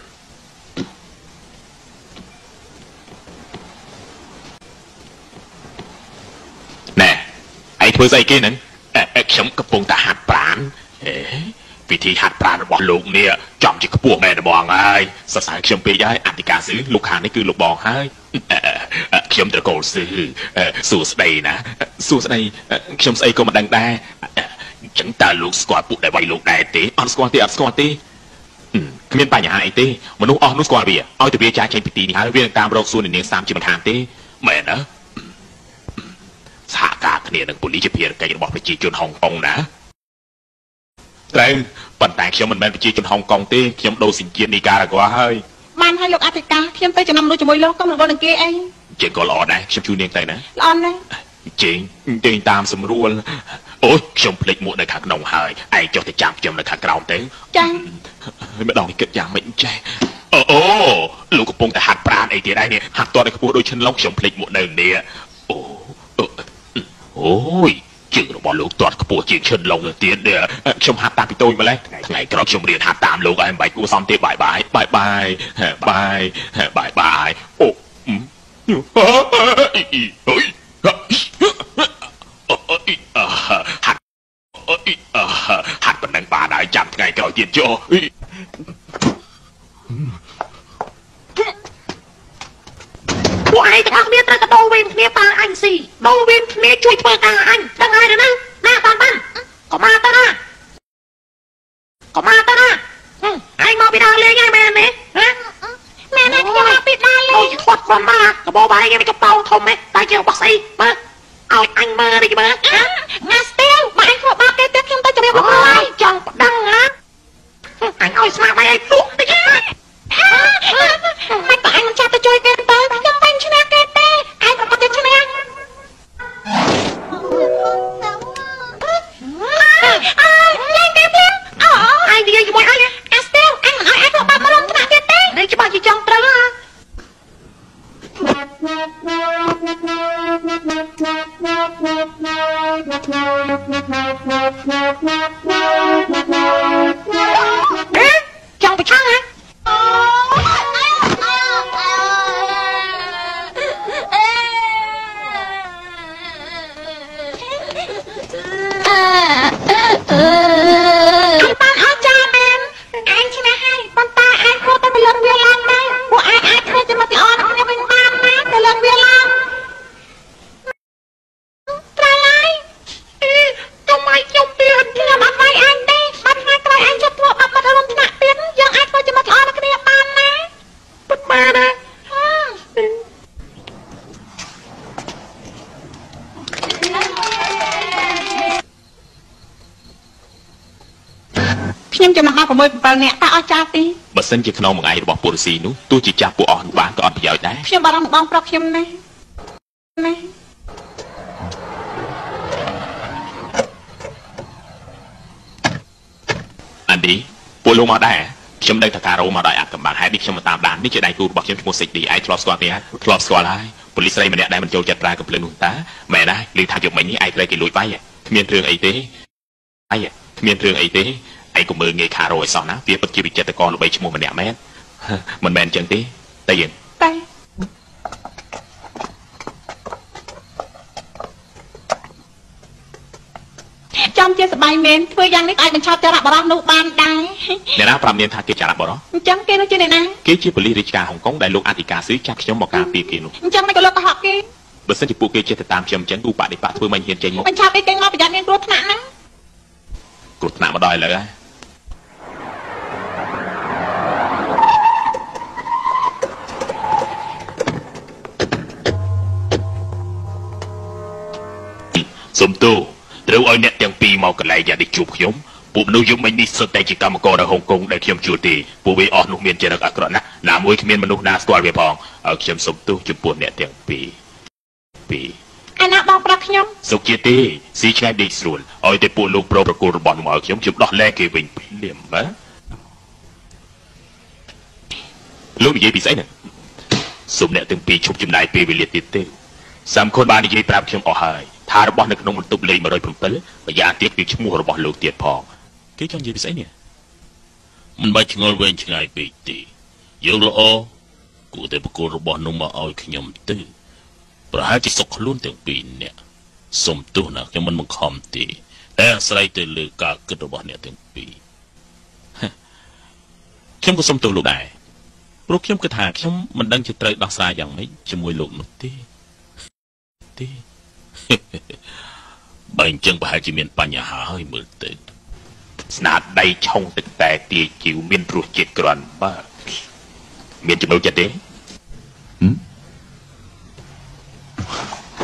Speaker 2: แน่ไอ้เพื่อใส่กินนั้นเอ๊ะเชื่อมกระปุกตาหัดปราณเอ๊ะวิธีหัดปราณบอลลูกเนี่ยจอมจิกระปุกแม่บอลไงสสารเชื่อมไปย้ายอันติการซื้อลูกค้านี่คือลูกบอลให้เชื่อมตะโกนซื้อสู้สไลนะสู้สไลเชื่อมใส่ก็มาดังได้chẳng ta lúc squat bụng đại vay lúc đại tế on squat tế on squat tế không biết bài nhà hai tế mà lúc on lúc squat bìa oi từ bìa trái trên piti hai viên tam rau xuân nên sam chỉ một hàng tế mẹ nữa xả cả cái này đừng police bìa cái gì bỏ phải chỉ chôn hồng kông đã
Speaker 1: ត្រូវប៉ុន្តែខ្ញុំមិនមែនប្រជាជនហុងកុងទេខ្ញុំដូរសញ្ជាតិនីការ៉ាហ្គាហើយ
Speaker 2: បានឲ្យលោកអធិការខ្ញុំទៅចំណាំនោះជាមួយលោកកុំរវល់នឹងគេអី
Speaker 1: ជាក៏ល្អដែរខ្ញុំជួយនាងទៅណា
Speaker 2: ល្អណាស់
Speaker 1: ជេងជេងតាមស្រួលអូយខ្ញុំភ្លេចមួកនៅខាងក្នុងហើយឯងចុះទៅចាំខ្ញុំនៅខាងក្រោមទៅ
Speaker 2: ចា
Speaker 1: ម្ដងនេះគិតយ៉ាងម៉េចចេះអូអូលោកកំពុងតែហាត់ប្រាណអីទៀតឯងនេះហាត់តតែខ្ពស់ដូចឈិនឡុងខ្ញុំភ្លេចមួកនៅនេះអូអូយជើងរបស់លោកទាត់ខ្ពស់ជាងឈិនឡុងទៅទៀតខ្ញុំហាត់តាមពីតូចម្លេះថ្ងៃក្រោយខ្ញុំរៀនហាត់តាមលោកហើយមិនបាច់គួរសមទេបាយបាយបាយបាយបាយបាយបាយអូអូយហាត់ហាត់ប៉ុណ្ណឹងបានហើយចាំថ្ងៃក្រោយទៀតចុះ
Speaker 2: ពួកឯងទាំងអស់គ្នាត្រូវតែដូរវេនគ្នាតាអញស៊ីដូរវេនគ្នាជួយធ្វើការអញដឹងហើយឬណាណាបានបានកុំមកទៅណាកុំមកទៅណាឯងមកពីដើរលេងហើយមែនទេណាមែនទេខ្ញុំមកពីដើរលេងគាត់គាត់មកកបោបាយគេកប៉ោធំហ៎តែជារបស់ស្អីមើលឲ្យអញមើលនេះមើលណាស្ទៀវបើអញធ្វើបាបគេទៀតខ្ញុំទៅជម្រាបលោកហើយចង់ប្តឹងណាអញឲ្យស្មារតីឲ្យទូកតិចមិនតែអញមិនចាប់ទៅជួយគេទៅខ្ញុំបាញ់ឈ្នះគេទេឯងប្រកាសទៅឈ្នះអើយលេងគេភ្លាមអូឯងនិយាយជាមួយអញអាស្ទៀវអញមិនឲ្យឯងធ្វើបាបមករំថ្នាក់ទៀតទេនេះច្បាស់ជាចង់ត្រូវហ៎ចង់ប្រឆាំងហ៎ខ្ញុំចំណាំមកប្រមូលbảyនាក់តើអស់ចាស់ទី
Speaker 1: បើសិនជាក្នុងមួយថ្ងៃរបស់ពលរដ្ឋនោះទោះជាចាស់ពួកអស់នោះបានក៏អត់ប្រយោជន៍ដែរ
Speaker 2: ខ្ញុំបារម្ភបងប្រុសខ្ញុំណាណា
Speaker 1: អានឌីពួកលោកមកដែរខ្ញុំដឹងថាការោមកដោយអាចកំបាំងហេតុនេះខ្ញុំមកតាមដាននេះជាដៃគូរបស់ខ្ញុំឈ្មោះសិចឌីឯងធ្លាប់ស្គាល់ទេធ្លាប់ស្គាល់ហើយប៉ូលីសស្រីម្នាក់ដែលមិនចូលចិត្តប្រើកំភ្លើងនោះតាមែនដែរឮថាយកមិញនេះឯងត្រូវគេលួចបាយគ្មានរឿងអីទេអីគ្មានរឿងអីទេឯងកុំមើលងាយខារោឲ្យសោះណាវាពិតជាវិចិត្រករល្បីឈ្មោះម្នាក់មែនមិនមែនអញ្ចឹងទេតែយើង
Speaker 2: តែចំជាសបាយមែនធ្វើយ៉ាងនេះអាចបញ្ឆោតចរិតបរិសុទ្ធនោះបានដែរ
Speaker 1: អ្នកណាប្រាប់នាងថាគេចរិតបរិសុទ្ធ
Speaker 2: អញ្ចឹងគេនោះជាអ្នកណា
Speaker 1: គេជាប៉ូលីសរាជការហុងកុងដែលលោកអធិការស៊ឺចាប់ខ្ញុំមកការពារគេនោះ
Speaker 2: អញ្ចឹងមិនក៏លោកកុហកគេ
Speaker 1: បើសិនជាពួកគេចេះទៅតាមខ្ញុំអញ្ចឹងឧបដិបត្តិធ្វើមិនហ៊ានចេញមក
Speaker 2: បញ្ឆោតគេចេញមកប្រយ័ត្នមានគ្រោះថ្នាក់ណា
Speaker 1: គ្រោះថ្នាក់មកដល់ឥឡូវហើយសុំទោសត្រូវឲ្យអ្នកទាំងពីរមកកន្លែងយ៉ាងនេះជួបខ្ញុំពួកមនុស្សយុគមិញនេះសុទ្ធតែជាកម្មករនៅហុងកុងដែលខ្ញុំជួបទេពួកវាអស់នោះមានចរិតអាក្រក់ណាស់ណាមួយគ្មានមនុស្សណាស្គាល់វាផងឲ្យខ្ញុំសុំទោសចំពោះអ្នកទាំងពីរពីរ
Speaker 2: អាណាបងប្រាប់ខ្ញុំ
Speaker 1: សុខជាទេស៊ីឆ្ងាយដេកស្រួលឲ្យតែពួកលោកប្រុសប្រគល់របស់នោះមកឲ្យខ្ញុំជិបដោះលែងគេវិញភ្លាមបាទលោកនិយាយពីស្អីណាសុំអ្នកទាំងពីរឈប់ចំណាយពេលវេលាទៀតទេសំខុនបាននិយាយប្រាប់ខ្ញុំអស់ហើយថារបស់នៅក្នុងបន្ទប់លេខmột không bảyម្យ៉ាងទៀតគឺឈ្មោះរបស់លោកទៀតផងគេចង់និយាយពីស្អីនេះមិនបាច់ឆ្ងល់វែងឆ្ងាយពេកទេយើងល្អគួរតែប្រគល់របស់នោះមកឲ្យខ្ញុំទៅប្រហែលជាសុខខ្លួនទាំងពីរនាក់សុំទោសណាខ្ញុំមិនបង្ខំទេតែអាស្រ័យទៅលើការគិតរបស់អ្នកទាំងពីរខ្ញុំក៏សុំទោសលោកដែរព្រោះខ្ញុំគិតថាខ្ញុំមិនដឹងជាត្រូវដោះស្រាយយ៉ាងម៉េចជាមួយលោកនោះទេទេបើអញ្ចឹងប្រហែលជាមានបញ្ហាហើយមើលទៅស្នាដៃឆុងទឹកតែទាយជីវមានរសជាតិក្រាន់បាទមានចំណូលចិត្តទេ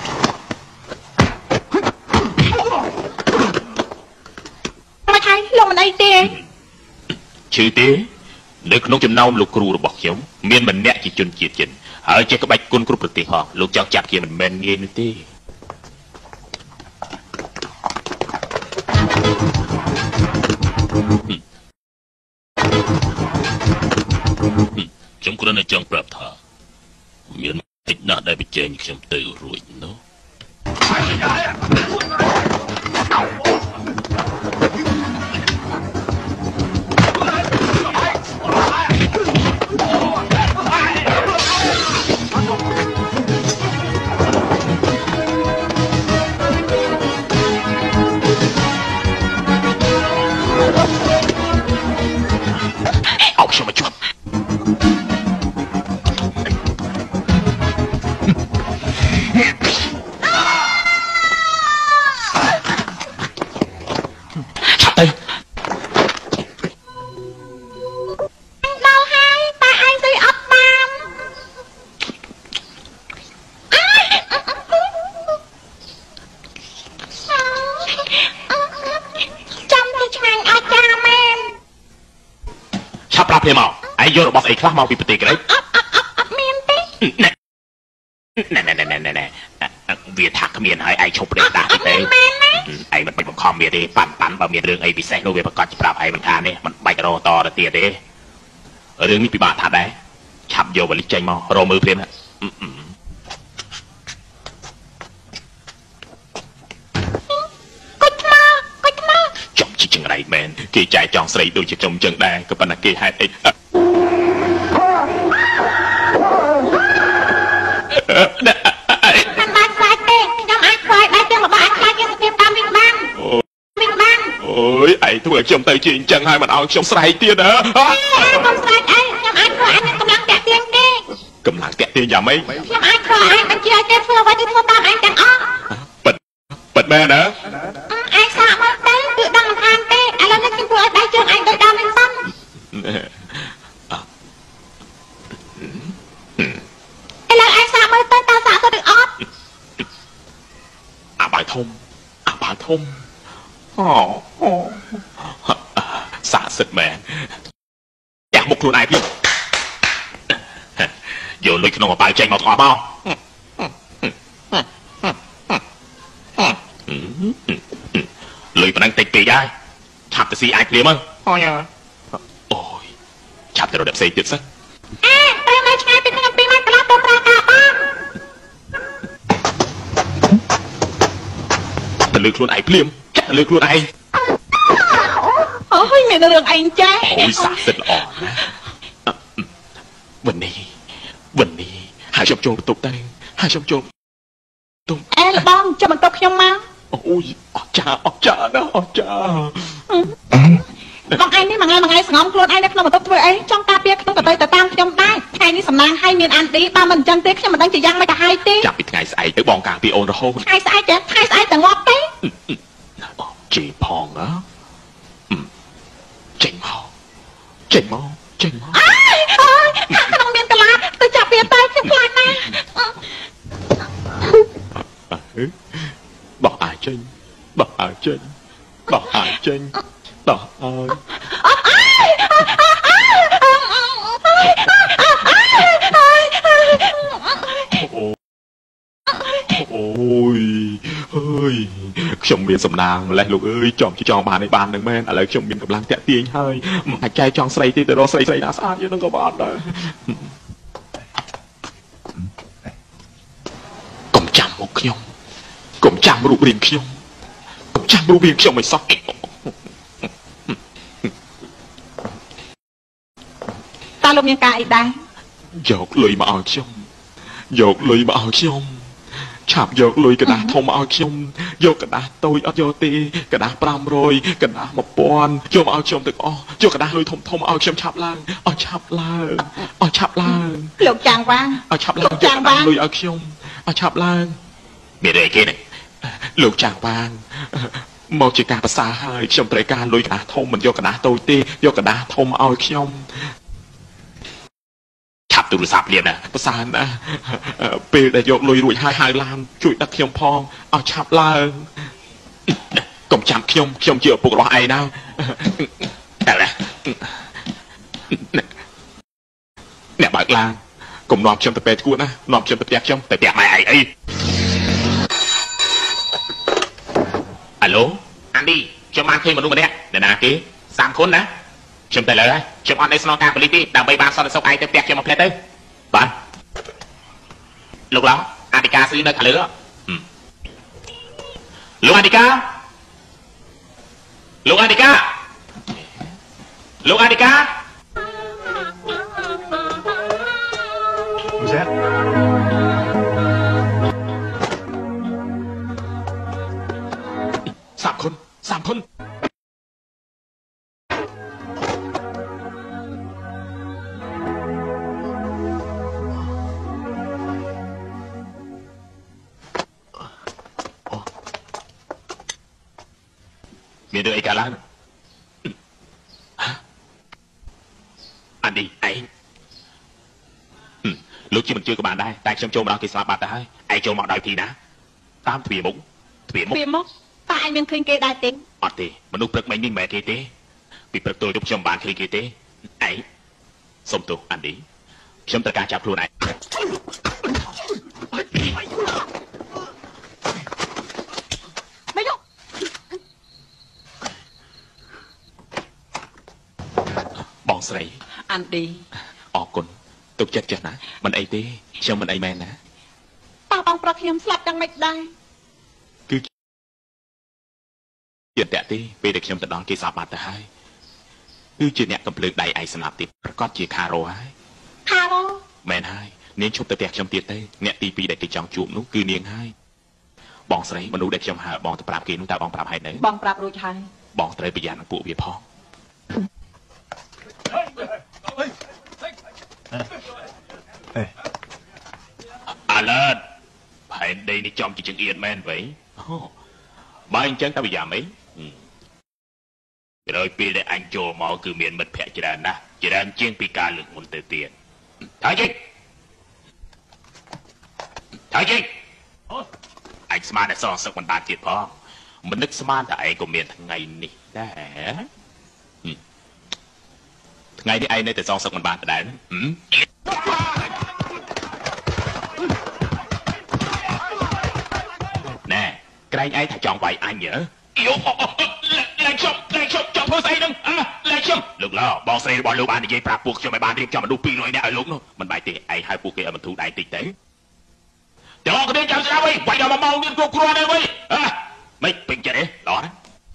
Speaker 2: មកហើយលោកมันไอ้เตี้ย
Speaker 1: ชื่อเตี้ยในขนมจำนำลูกครูบอกเขียวเมียนมันเนี่ยจีจนจีจนหายใจกระบายกุนกรุบประติหอกลูกจังจับเขียมันแมนเงี้ยนี่เตี้ยจงกระนั้นจังปรับท่าเมียนติดหน้าได้ไปเจงเขียมเตยรวยเนาะเอาชมาจวบชัดเลย
Speaker 2: เราให้ตาไอ้ซื้ออัพตามจำที่ช่างอาจารย์แมน
Speaker 1: ชับปลาเพลย์เมาไอ้โยนบอกไอ้คลาเมาปีปฏิกันเลย
Speaker 2: อัพอัพอัพอัพเมียนติ
Speaker 1: แน่แน่แน่แน่แน่แน่เวียทักเมียนให้ไอ้ชมเปรตด่าที่เต้ไอ้มันเป็นบังคับเมียดีปั่นปั่นบะเมียเรื่องไอ้พิเศษโนเวประกอบจะปราบไอ้มันทานเนี่ยมันใบกระโดดต่อระเตียเด้เรื่องนี้ปีบาทานได้ชับโยบลิใจมอโรมือเพลย์นะ
Speaker 2: ก็มาก็มา
Speaker 1: จอมชิจังไรแมนเกยใจจองใส่ดูจะจมจังได้ก็ปนเกยให้ไอ้
Speaker 2: มันมาสายเตะยังไอ้ควายได้เจ้าบ้านควายยังเตรียมตามวิ่งบ้านวิ่งบ้าน
Speaker 1: โอ้ยไอ้ทั่วจมเตยจริงจังให้มันเอาจมใส่เตี้ยนะ
Speaker 2: ต้องใส่ไอ้ยังไอ้ควายนั่นกำลังแตะเตียงเต้
Speaker 1: กำลังแตะเตียงอย่าไม่
Speaker 2: ยังไอ้ควายมันเชื่อเจ้าเพื่อไว้ที่ทั่วตามไอ้จังอ้อ
Speaker 1: เปิดเปิดแม่นะ
Speaker 2: ไอ้สามาเต้ตื่นดังทานเต้ไอ้แล้วนั่นกินเพื่อได้เจอไอ้โดยดาวเป็นซ้ำไอ้แล้วไอ้สามาเต้ตาสาสะดึกออด
Speaker 1: อาบายทมอาบายทมอ๋อสาสุดแมนอยากมุกครูนายพี่โยนเลยขนมปลายใจมาต่อเปล่าเลยปนังติดปีได้ฉับแต่สีไอเปลี่ยนมั้งโอ้ยโอ้ยฉับแต่เราเด็บใส่ติดซะ
Speaker 2: เอ๊ะไปมาใช้เป็นเงินปีมากระลาตัวปลากาบ้าง
Speaker 1: แต่เลือกครูนไอเปลี่ยนจะเลือกครูนไอ
Speaker 2: โอ้ยมีเรื่องไอ้ใจ
Speaker 1: โอ้ยสาสุดอ่อนนะวันนี้วันนี้หาชมโจมตกได้หาชมโจม
Speaker 2: ตกเอ๊ะบ้องจะมันตกยังมั้ง
Speaker 1: โอ้ยออกจ้าออกจ้านะออกจ้า
Speaker 2: บางไอ้นี่บางไงบางไงสงอมโคลนไอ้เนี่ยขนมมันตกตัวไอ้จ้องตาเปียกต้องกระเตยแต่ตามยำได้ไอ้นี่สำนักให้เมียนอันดีตามมันจังเต๊กยังมันตั้งใจยังไม่กระไฮเต๊
Speaker 1: จับปิดไงใส่ไอ้บองกาปีโอนระโห
Speaker 2: ไอ้ใส่แจ๊ไอ้ใส่แต่งอกเต๊
Speaker 1: จีพองอ่ะเจ๋งมากเจ๋งมากเจ๋งมาก
Speaker 2: ขนมเมียนกะลาตัวจับเปียตายเพียงพลานนะ
Speaker 1: บอกอายเจ๋งบอกอายเจ๋งบอกอายเจ๋งบอกอายโอ้ยเฮ้ยชมเบียนสำนางและลูกเอ้ยจอมที่จองบานในบ้านหนึ่งแม่อะไรชมเบียนกำลังแตะเตียงให้หายใจจองใส่ตีแต่เราใส่ใส่หน้าสะอาดยังต้องกบาดเลยกลมจำมุกขยมกลมจำรูปเรียนขยมกลมจำรูปเรียนขยมไม่ซัก
Speaker 2: ตาลมยังกายได้
Speaker 1: หยอกเลยมาเอาขยมหยอกเลยมาเอาขยมฉาบโยกลุยกระดาษทมเอาชมโยกกระดาษตุยเอาโยตีกระดาษปรามโรยกระดาษมาปอนโยมเอาชมตึกอ๋อโยกกระดาษลุยทมทมเอาชมฉาบล่างเอาฉาบล่างเอาฉาบล่าง
Speaker 2: หลกจางว่าง
Speaker 1: เอาฉาบล่างโยกกระดาษลุยเอาชมเอาฉาบล่างมีอะไรกันเนี่ยหลกจางว่างมองจิกาภาษาให้ชมตรการลุยกระดาษทมเหมือนโยกกระดาษตุยตีโยกกระดาษทมเอาชมฉับตุลสับเรียนนะภาษานะเปย์แต่ยกลุยรวยหายหายลามช่วยตักเขียมพองเอาฉับลางกลมจำเขียมเขียมเจียวปลุกรอไอ้นะแต่ละเนี่ยบากลางกลมนอมชมตะเปรกูนะนอมชมตะเปียกชมแต่เปียกไม่ไอ้ไอ้ฮัลโหลอันดี้ชมมาเคยมาดูมาเนี่ยเดี๋ยวนะกี้สามคนนะชมแต่เลยชมออนในสนองการผลิตที่ดาวใบบานซอนสกไอเตะเปียกชมมาเพลย์เต้บ้านลูกหลานอาติกาซื้อเนื้อขาเลือลูกอาติกาลูกอาติกาลูกอาติกาสามคนสามคนมีเรื่องไอ้กาลันอันดีไอ้ลูกที่มันเจอกับบ้านได้แต่ชมโจมเรากิสลาบาดได้ไอ้โจมเอาได้ทีนะตามทวีมุกทวีมุกทวีมุกตาไอ้ยังเคยเกได้เต็งอดทีมนุษย์ปรึกไม่นิ่งแม่เกเต้ปีปรึกตัวยุบชมบ้านเคยเกเต้ไอ้สมตัวอันดีชมตะการจับครูไหนไม่ยกบองใส่อันดีออกคนตกจัดจัดนะมันไอเต้เชื่อมันไอแมนนะตาบองประเคียมสลับยังไม่ได้คือเกียรติเต้ไปเด็กเชื่อมตะดองกีสาบาดแต่ให้คือเจียเนี่ยกับเลือกใดไอสนับติดประกอบเจียคาโร่ให้คาโร่แมนให้เนียนชุบตะแตกเชื่อมเตียเต้เนี่ยตีปีเด็กกีจังจูบนุ๊กคือเนียงให้บองใส่มนุษย์เด็กเชื่อมหาบองตะปราบกีนุ๊กตาบองปราบให้ไหนบองปราบรู้ชัยบองเตยไปยานปู่เวียพ่ออาเลิศภายในนี่จอมจีจังเอียนแมนไว้บ้านจังตาวิยาไหมrồiปีได้อันโจมอคือเมียนมัดแผลจีรันนะจีรันเจียงปีกาหลุดมุนเตียนถ่ายจริงถ่ายจริงไอ้สมาร์ทซองสักวันบาดเจ็บพอมันนึกสมาร์ทแต่ไอ้ก็เมียนทั้งไงนี่ได้ไงที่ไอ้ในแต่ซองสักวันบาดแต่ได้นะแน่ใครไอ้ถ้าจองไว้ไอ้เหรอโย่แรงชมแรงชมจองเพื่อใส่หนึ่งแรงชมลูกล้อบอลใส่บอลลูกบ้านนี่ยัยปราบพวกชมไอ้บ้านเรียกจอมาดูปีหน่อยเนี่ยไอ้ลูกเนาะมันใบตีไอ้ให้พวกแกมันถูกได้ติดเต๋เดี๋ยวก็เดินจำสระไว้ไว้เดี๋ยวมาเมาเงินกลัวๆได้ไว้ไม่เป็นจะได้หรอนะ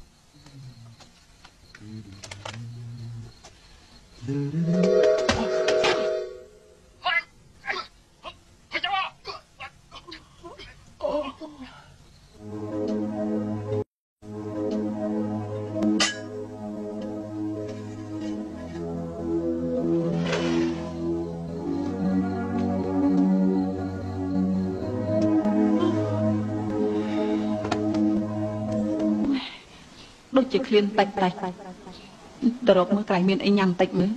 Speaker 1: ដូចជាឃ្លានតិចតិចទៅរកមើលក្រៃមានអីញ៉ាំតិចមើល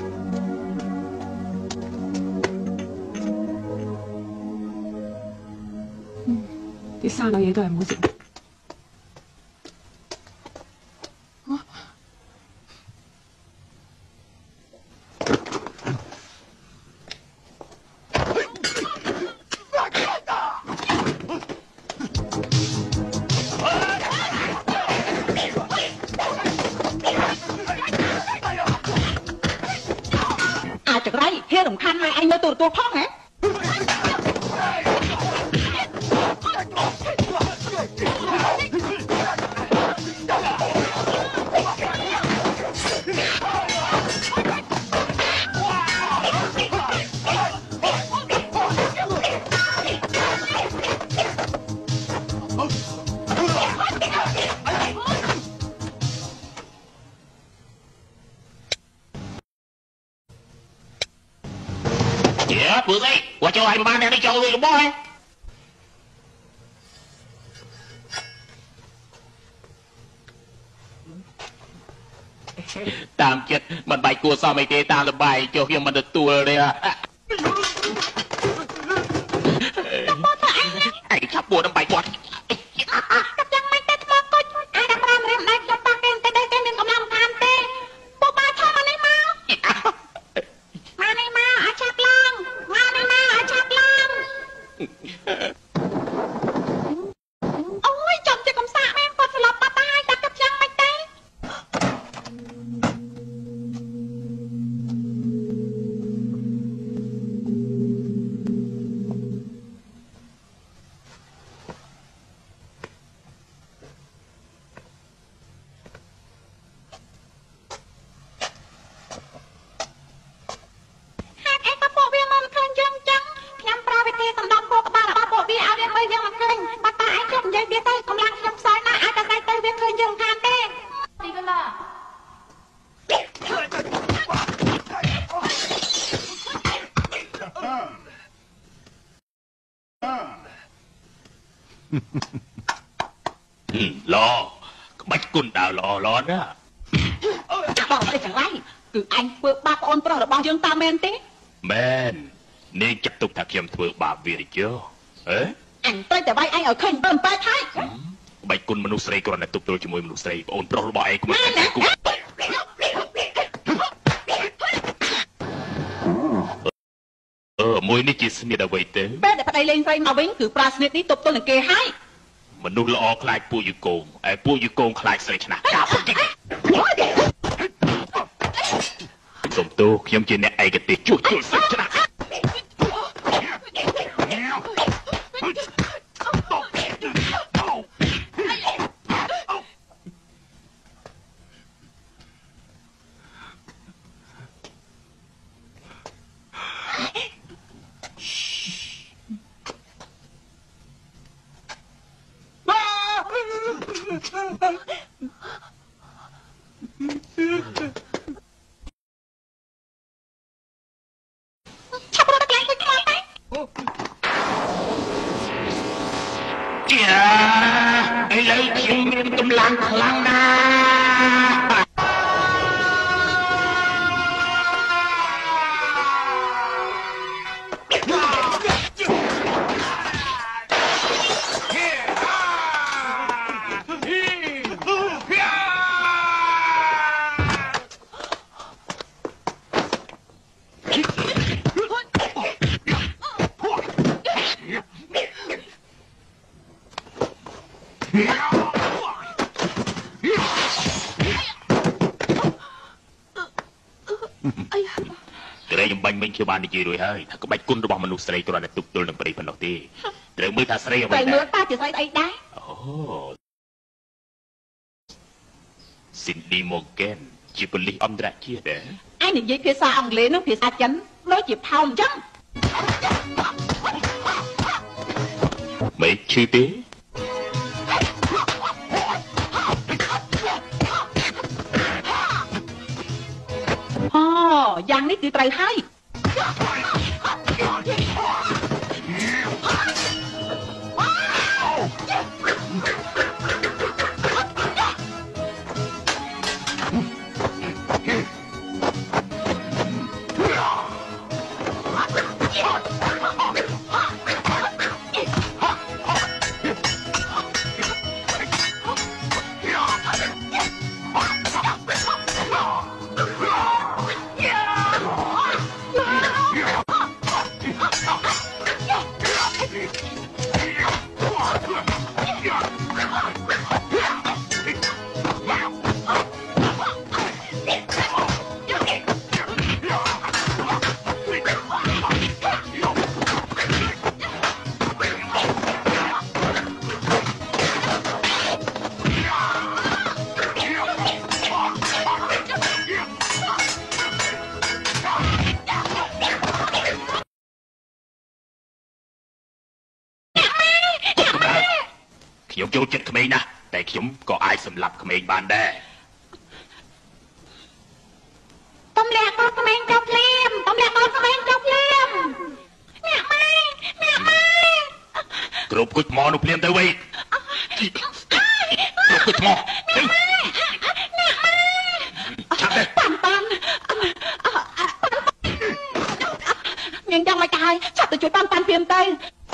Speaker 1: 第三個嘢都係冇食ตัวพ่อไงvừa đi qua cho hai ba đang đi chơi rồi bố ấy tạm chết mình bày cua sao mày kê ta là bài cho khi mình được tua đây à anh sắp buồn đâm bài quạt cặp chân mày tết mơ coi ai đang làm rèm này trong ba cái đây cái mình không làm tham รอบัดกุนดาวรอรอนะ
Speaker 2: จะบอกอะไรจังไรคืออันเปิดบาปอนปลอดบางยังตามเมนติ
Speaker 1: แมนนี่จับตุกถักเขียมเถื่อบาปวิริโยเอ๊ะ
Speaker 2: อันตัวแต่ใบไอ้เอาขึ้นเบิ่มไปท้าย
Speaker 1: ใบกุนมนุษย์ใส่กรณีตุกตัวจมูกมนุษย์ใส่โอนปลอดบาปไอ้กูไม่ใช่กูเออมวยนี่จีสนิทเอาไว้เต้
Speaker 2: แม่แต่ปัจจัยเลงใส่มาวิ่งคือปลาสนิทนี้ตบตัวหนึ่งเกให้
Speaker 1: มนุษย์ละออคลายปูยูโกงไอ้ปูยูโกงคลายใส่ชนะกาบกิ๊กสมตัวเขียมจีเนี่ยไอ้กติจุดจุดใส่ชนะไอ้เลยเขียมมีกำลังพลังนะแต่ยังบังไม่เชื่อบ้านนี่จีด้วยเฮ้ยถ้าก็บังกุนระบมนุษย์ใส่ตัวนั้นตุกตัวนั้นไปพนักตีแต่เมื่อถ้าใส่เอาไว้
Speaker 2: แต่เมื่อป้าจะใส่ไอ้ได้
Speaker 1: โอ้ซินดี้โมเกนจีบลีอัมดราเชียเด้
Speaker 2: ไอ้นี่ยิ่งภาษาอังกฤษน้องภาษาจันน้อยจีบเท่าจัง
Speaker 1: ไม่ชื่อตี
Speaker 2: อ๋ออย่างนี้คือไตรให้ខ្ញុំចូលចិត្តក្មេងណាស់តែខ្ញុំក៏អាចសម្លាប់ក្មេងបានដែរតំលាក់កូនក្មេងចុកភ្លាមតំលាក់កូនក្មេងចុកភ្លាមអ្នកម៉ែអ្នកម៉ែ
Speaker 1: គ្រប់គុជថ្មនោះភ្លាមទៅវិញគ្រប់គុជថ្មអ្នកម៉ែអ្នកម៉ែឆាប់ទៅ
Speaker 2: ប៉ាន់ប៉ាន់ញ៉ាំយ៉ាងម៉េចទៅហើយចាប់ទៅជួយប៉ាន់ប៉ាន់ភ្លាមទៅ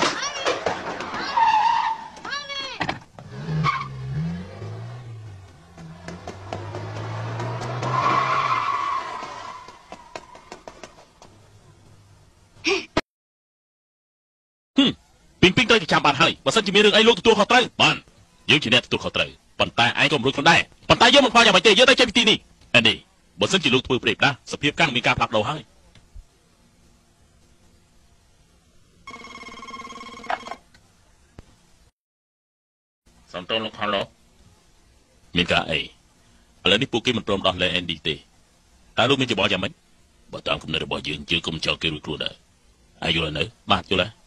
Speaker 1: ពីងពីងត្រូវចាំបានហើយបើសិនជាមានរឿងអីលោកទទួលខុសត្រូវបានយើងជាអ្នកទទួលខុសត្រូវប៉ុន្តែឯងក៏មិនរួចខ្លួនដែរប៉ុន្តែយើងមិនខ្វល់យ៉ាងម៉េចទេយើងទៅចេញពីទីនេះអានេះបើសិនជាលោកធ្វើព្រេបណាសភាពកាំងមានការផ្លាស់ប្ដូរហើយសំទោសលោកខាងលោកមានការអីឥឡូវនេះពួកគេមិនព្រមដោះលែងអេនឌីទេតើលោកមានច្បល់យ៉ាងម៉េចបើតាមគំនិតរបស់យើងយើងក៏មិនចោលគេរួចខ្លួនដែរអាយយល់នៅបាទយល់ហើយ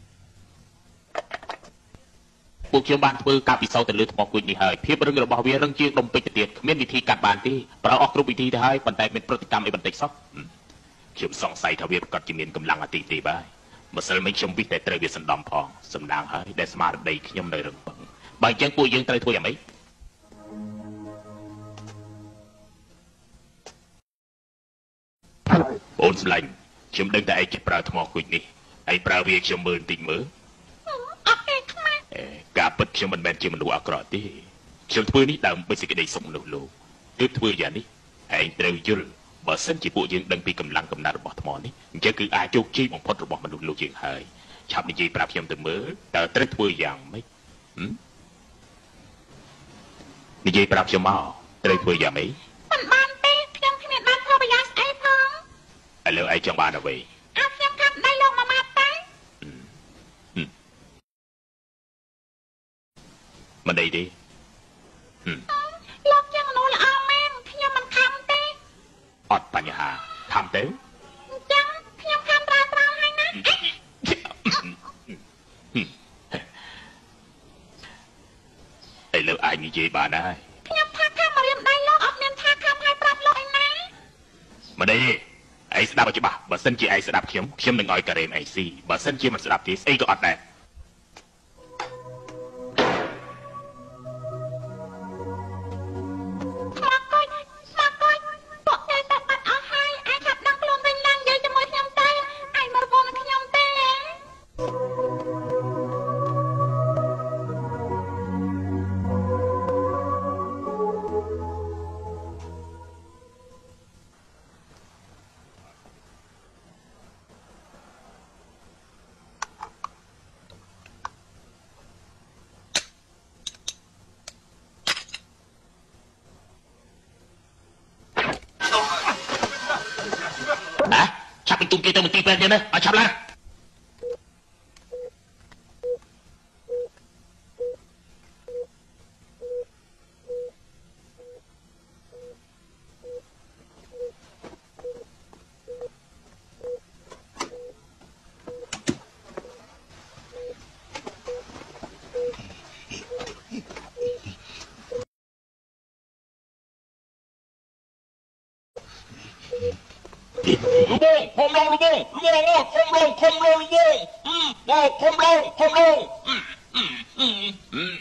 Speaker 1: ពួកខ្ញុំបានធ្វើការពិសោធន៍ទៅលើថ្មគួចនេះហើយភាពរឹងរបស់វារឹងជាងដុំពេជ្រទៅទៀតគ្មានវិធីកាត់បានទេប្រើអស់គ្រប់វិធីទៅហើយប៉ុន្តែមានប្រតិកម្មអីបន្តិចសោះខ្ញុំសង្ស័យថាវាប្រកាសជាមានកម្លាំងអតិទេបាទម្សិលមិញខ្ញុំវិតែត្រូវវាសណ្ដំផងសំដាងហើយដែលស្មារតីខ្ញុំនៅរឹងប៉ឹងបើអញ្ចឹងពួកយើងត្រូវធ្វើយ៉ាងម៉េចអូនស្លាញ់ខ្ញុំដឹងតែឯងចេះប្រើថ្មគុជនេះឯងប្រើវាខ្ញុំមើលបន្តិចមើល
Speaker 2: អត់ទេខ្មែរ
Speaker 1: ការពិតខ្ញុំមិនមែនជាមនុស្សអាក្រក់ទេខ្ញុំធ្វើនេះដើម្បីសេចក្តីសុខមនុស្សលោកទើបធ្វើយ៉ាងនេះឯងត្រូវយល់បើសិនជាពួកយើងដឹងពីកម្លាំងកំណត់របស់ថ្មនេះអញ្ចឹងគឺអាចជោគជ័យបំផុតរបស់មនុស្សលោកយើងហើយឆាប់និយាយប្រាប់ខ្ញុំទៅមើលតើត្រូវធ្វើយ៉ាងម៉េចនិយាយប្រាប់ខ្ញុំមកត្រូវធ្វើយ៉ាងម៉េច
Speaker 2: មិនបានទេខ្ញុំគ្មានបានធ្វើប្រយោជន៍ស្អីផង
Speaker 1: ឥឡូវឯងចង់បានអ្វី
Speaker 2: អើខ្ញុំកាត់ដៃលោកមួយម៉ាត់ទៅ
Speaker 1: មិនអីទេ
Speaker 2: លោកជាមនុស្សល្អមែនខ្ញុំមិនខំទេ
Speaker 1: អត់បញ្ហាខំទៅ
Speaker 2: អញ្ចឹងខ្ញុំខំប្រើប្រាស់ហើយណា
Speaker 1: ឥឡូវអាចនិយាយបានហើយ
Speaker 2: ខ្ញុំថាខំមករៀនដៃលោកអត់មានថាខំឲ្យប្រាប់លោកឯណា
Speaker 1: មិនទេឯងស្ដាប់ឲ្យច្បាស់បើសិនជាឯងស្ដាប់ខ្ញុំខ្ញុំនឹងឲ្យការ៉េមឯងស៊ីបើសិនជាមិនស្ដាប់ទេស្អីក៏អត់ដែរទុំគេទៅមន្ទីរពេទ្យទៀតណាឲ្យឆាប់ឡើងลูกบงคมลงลูกบงลูกบงโอ้คมลงคมลงลูกบงอืมโอ้คมลงคมลงอืมอืมอืมอืม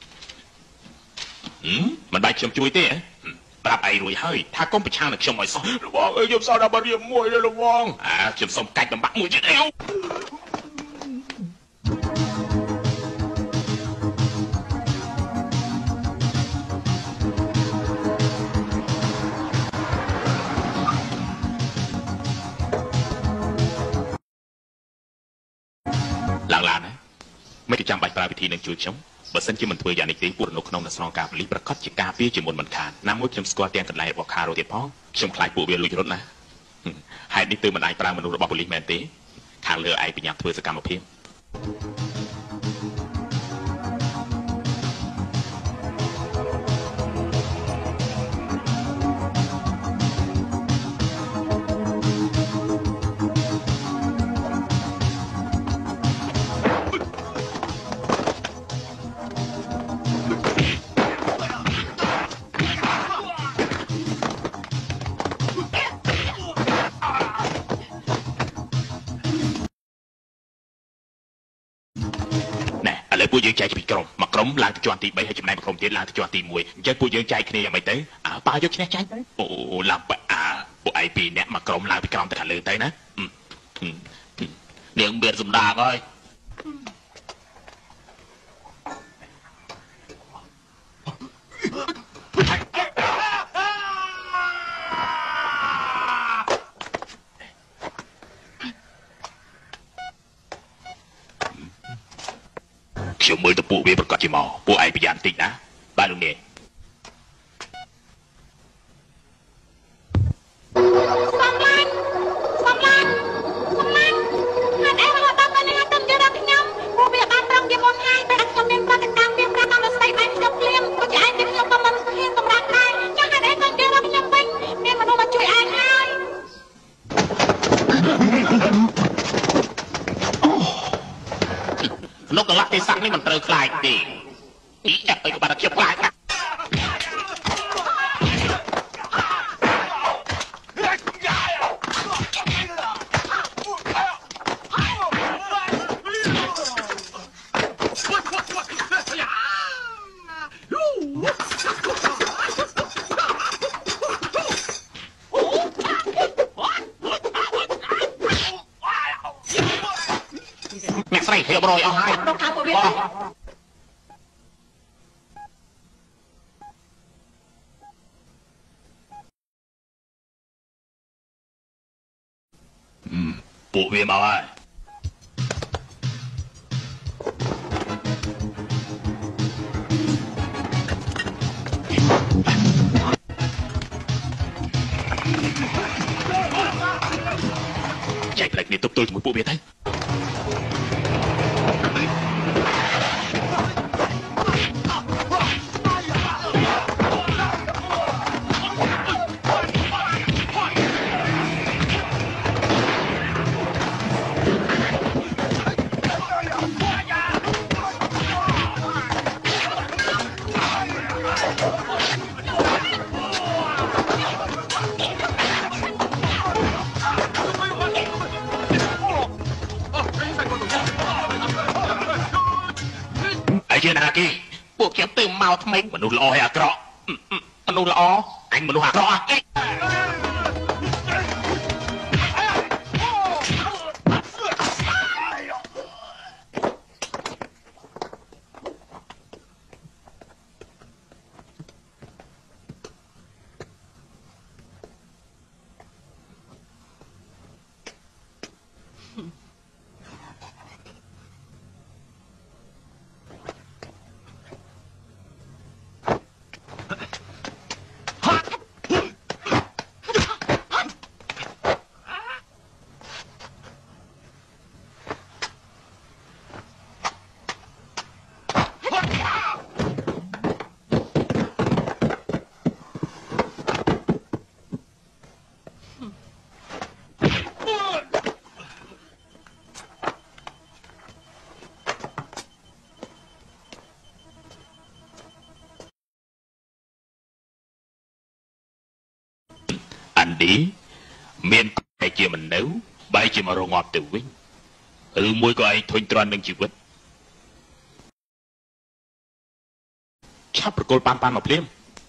Speaker 1: อืมมันได้ខ្ញុំជួយទេប្រាប់ឯងរួចហើយថាកុំប្រឆាំងនឹងខ្ញុំឲ្យសោះលោកបងអើយខ្ញុំសោះដល់បារៀមមួយលោកបងអាខ្ញុំសុំកាច់បំបាក់មួយទៀតអេឡើងឡានណាមិនចាំបាច់ប្រើវិធីនឹងជួយខ្ញុំបើសិនជាមិនធ្វើយ៉ាងនេះទេពួកនៅក្នុងនៅស្នងការប៉ូលីសប្រកាសជាការពារជាមុនមិនខានណាមួយខ្ញុំស្គាល់ទាំងកន្លែងរបស់ខារ៉ូទៀតផងខ្ញុំខ្លាចពួកវាលួចរត់ណាហេតុនេះទើបមិនអាចប្រើមនុស្សរបស់ប៉ូលីសមែនទេខាងលើឯងបញ្ញាប់ធ្វើសកម្មភាពពួកយើងចែកពីក្រុមមកក្រុមឡើងទៅជាន់ទីបីហើយចំណែកក្រុមទៀតឡើងទៅជាន់ទីមួយអញ្ចឹងពួកយើងចែកគ្នាយ៉ាងម៉េចទៅអើប៉ាយកឈ្នះចាញ់ទៅអូឡើងប៉ាពួកឯងពីរនាក់មកក្រុមឡើងពីក្រោមទៅខាងលើទៅណានាងមានសម្ដាកហើយខ្ញុំមើលទៅពួកវាប្រកាសជាមកពួកឯងប្រយ័ត្នតិចណាបាទលោកនាង
Speaker 2: សំឡាញ់សំឡាញ់សំឡាញ់ហាត់អេរហត់ដល់ទៅនេះទៅយកដល់ខ្ញុំពួកវាបានប្រឹងជាមុនហើយតែខ្ញុំមានប្រតិកម្មមានប្រាំតាមរស្មីបានខ្ញុំភ្លាមក៏ជាឯងនេះខ្ញុំក៏មិនហ៊ានសម្រាប់ដែរចង់ហាត់អេរទៅយកដល់ខ្ញុំវិញមានមនុស្សមកជួយឯងហើយ
Speaker 1: លោកកន្លះទេសៈនេះមិនត្រូវខ្លាចទេពីចាប់ទៅក៏បាត់ខ្ញុំខ្លាចណាស្រីហៀបរយអស់ហើយ
Speaker 2: រកខាងពួកវាទៅ
Speaker 1: ពួកវាមកហើយចែកផ្លែគ្នាទប់ទល់ជាមួយពួកវាទៅ ជាណាគេពួកខ្ញុំទៅមកថ្មីមនុស្សល្អហើយអាក្រក់មនុស្សល្អអញមនុស្សអាក្រក់អីអានឌីមានតែជាមនុស្សបែរជាមករងាប់ទៅវិញឬមួយក៏ឯងធុញទ្រាន់នឹងជីវិតឆាប់ប្រគល់ប៉ាន់ប៉ាន់មកភ្លាម